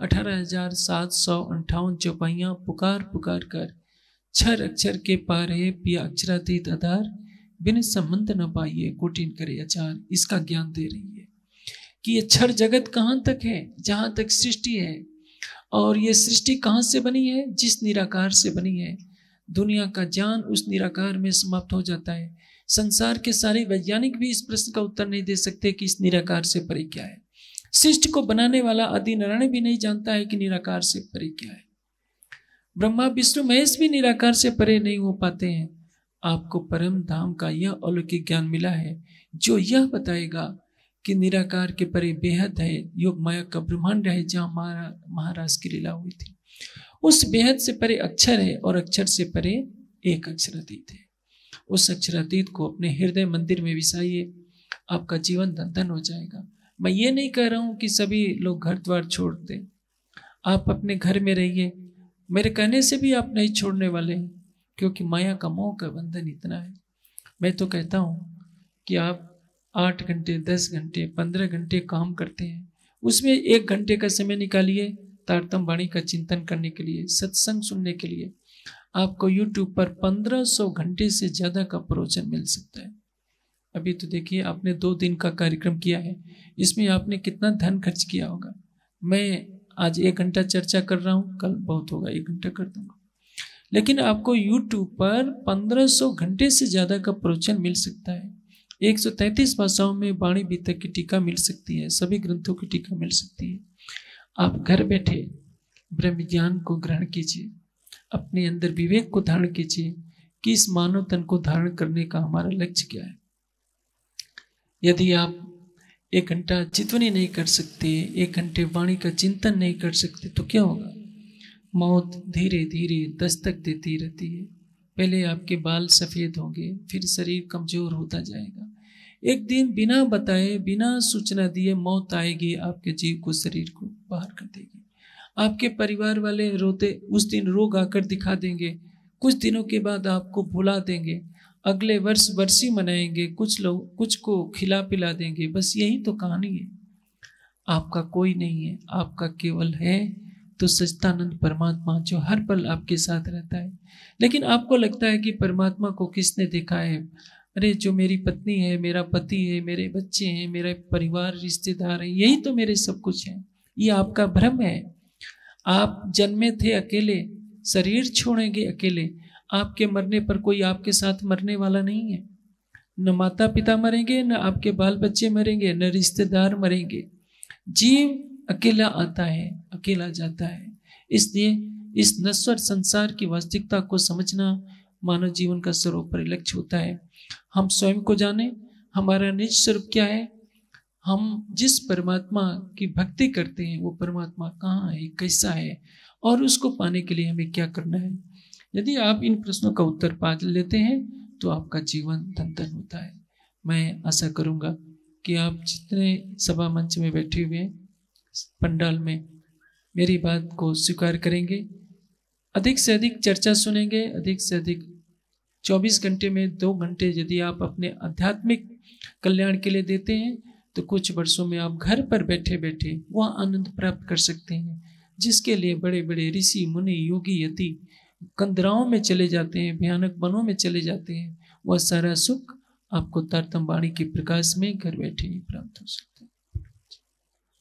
[SPEAKER 1] 18,758 चौपाइयाँ पुकार पुकार कर छर अक्षर के पार है पिया अक्षरातीत आधार, बिन संबंध न पाइए कोटिन करे आचार। इसका ज्ञान दे रही है कि ये क्षर जगत कहाँ तक है, जहाँ तक सृष्टि है। और ये सृष्टि कहाँ से बनी है? जिस निराकार से बनी है। दुनिया का ज्ञान उस निराकार में समाप्त हो जाता है। संसार के सारे वैज्ञानिक भी इस प्रश्न का उत्तर नहीं दे सकते कि इस निराकार से परे क्या है। सृष्टि को बनाने वाला आदि नारायण भी नहीं जानता है कि निराकार से परे क्या है। ब्रह्मा विष्णु महेश भी निराकार से परे नहीं हो पाते हैं। आपको परम धाम का यह अलौकिक ज्ञान मिला है जो यह बताएगा कि निराकार के परे बेहद है, योग माया का ब्रह्मांड है जहाँ महाराज की लीला हुई थी। उस बेहद से परे अक्षर है और अक्षर से परे एक अक्षरातीत है। उस अक्षरातीत को अपने हृदय मंदिर में विसाइए, आपका जीवन धन धन हो जाएगा। मैं ये नहीं कह रहा हूँ कि सभी लोग घर द्वार छोड़ दें। आप अपने घर में रहिए। मेरे कहने से भी आप नहीं छोड़ने वाले हैं, क्योंकि माया का मोह का बंधन इतना है। मैं तो कहता हूँ कि आप 8 घंटे 10 घंटे 15 घंटे काम करते हैं, उसमें 1 घंटे का समय निकालिए तारतम वाणी का चिंतन करने के लिए, सत्संग सुनने के लिए। आपको YouTube पर 1500 घंटे से ज़्यादा का प्रवचन मिल सकता है। अभी तो देखिए आपने 2 दिन का कार्यक्रम किया है, इसमें आपने कितना धन खर्च किया होगा। मैं आज 1 घंटा चर्चा कर रहा हूँ, कल बहुत होगा 1 घंटा कर दूंगा। लेकिन आपको YouTube पर 1500 घंटे से ज़्यादा का प्रवचन मिल सकता है। 133 भाषाओं में वाणी बीतक की टीका मिल सकती है, सभी ग्रंथों की टीका मिल सकती है। आप घर बैठे ब्रह्म ज्ञान को ग्रहण कीजिए, अपने अंदर विवेक को धारण कीजिए कि इस मानव तन को धारण करने का हमारा लक्ष्य क्या है। यदि आप 1 घंटा चितवनी नहीं कर सकते, 1 घंटे वाणी का चिंतन नहीं कर सकते, तो क्या होगा? मौत धीरे धीरे दस्तक देती रहती है। पहले आपके बाल सफ़ेद होंगे, फिर शरीर कमज़ोर होता जाएगा। एक दिन बिना बताए, बिना सूचना दिए मौत आएगी, आपके जीव को, शरीर को बाहर कर देगी। आपके परिवार वाले रोते उस दिन रोग आकर दिखा देंगे, कुछ दिनों के बाद आपको भुला देंगे। अगले वर्ष बरसी मनाएंगे, कुछ लोग कुछ को खिला पिला देंगे। बस यही तो कहानी है। आपका कोई नहीं है, आपका केवल है तो सच्चिदानंद परमात्मा जो हर पल आपके साथ रहता है। लेकिन आपको लगता है कि परमात्मा को किसने देखा है? अरे जो मेरी पत्नी है, मेरा पति है, मेरे बच्चे हैं, मेरे परिवार रिश्तेदार हैं, यही तो मेरे सब कुछ है। ये आपका भ्रम है। आप जन्मे थे अकेले, शरीर छोड़ेंगे अकेले। आपके मरने पर कोई आपके साथ मरने वाला नहीं है। न माता पिता मरेंगे, न आपके बाल बच्चे मरेंगे, न रिश्तेदार मरेंगे। जीव अकेला आता है, अकेला जाता है। इसलिए इस नश्वर संसार की वास्तविकता को समझना मानव जीवन का सर्वोपरि लक्ष्य होता है। हम स्वयं को जाने, हमारा निज स्वरूप क्या है, हम जिस परमात्मा की भक्ति करते हैं वो परमात्मा कहाँ है, कैसा है, और उसको पाने के लिए हमें क्या करना है। यदि आप इन प्रश्नों का उत्तर पा लेते हैं तो आपका जीवन धन धन होता है। मैं आशा करूँगा कि आप जितने सभा मंच में बैठे हुए हैं, पंडाल में, मेरी बात को स्वीकार करेंगे, अधिक से अधिक चर्चा सुनेंगे, अधिक से अधिक 24 घंटे में 2 घंटे यदि आप अपने आध्यात्मिक कल्याण के लिए देते हैं तो कुछ वर्षों में आप घर पर बैठे बैठे वह आनंद प्राप्त कर सकते हैं जिसके लिए बड़े बड़े ऋषि मुनि योगी यति कंदराओं में चले जाते हैं, भयानक वनों में चले जाते हैं। वह सारा सुख आपको तारतम वाणी के प्रकाश में घर बैठे ही प्राप्त हो सकता है।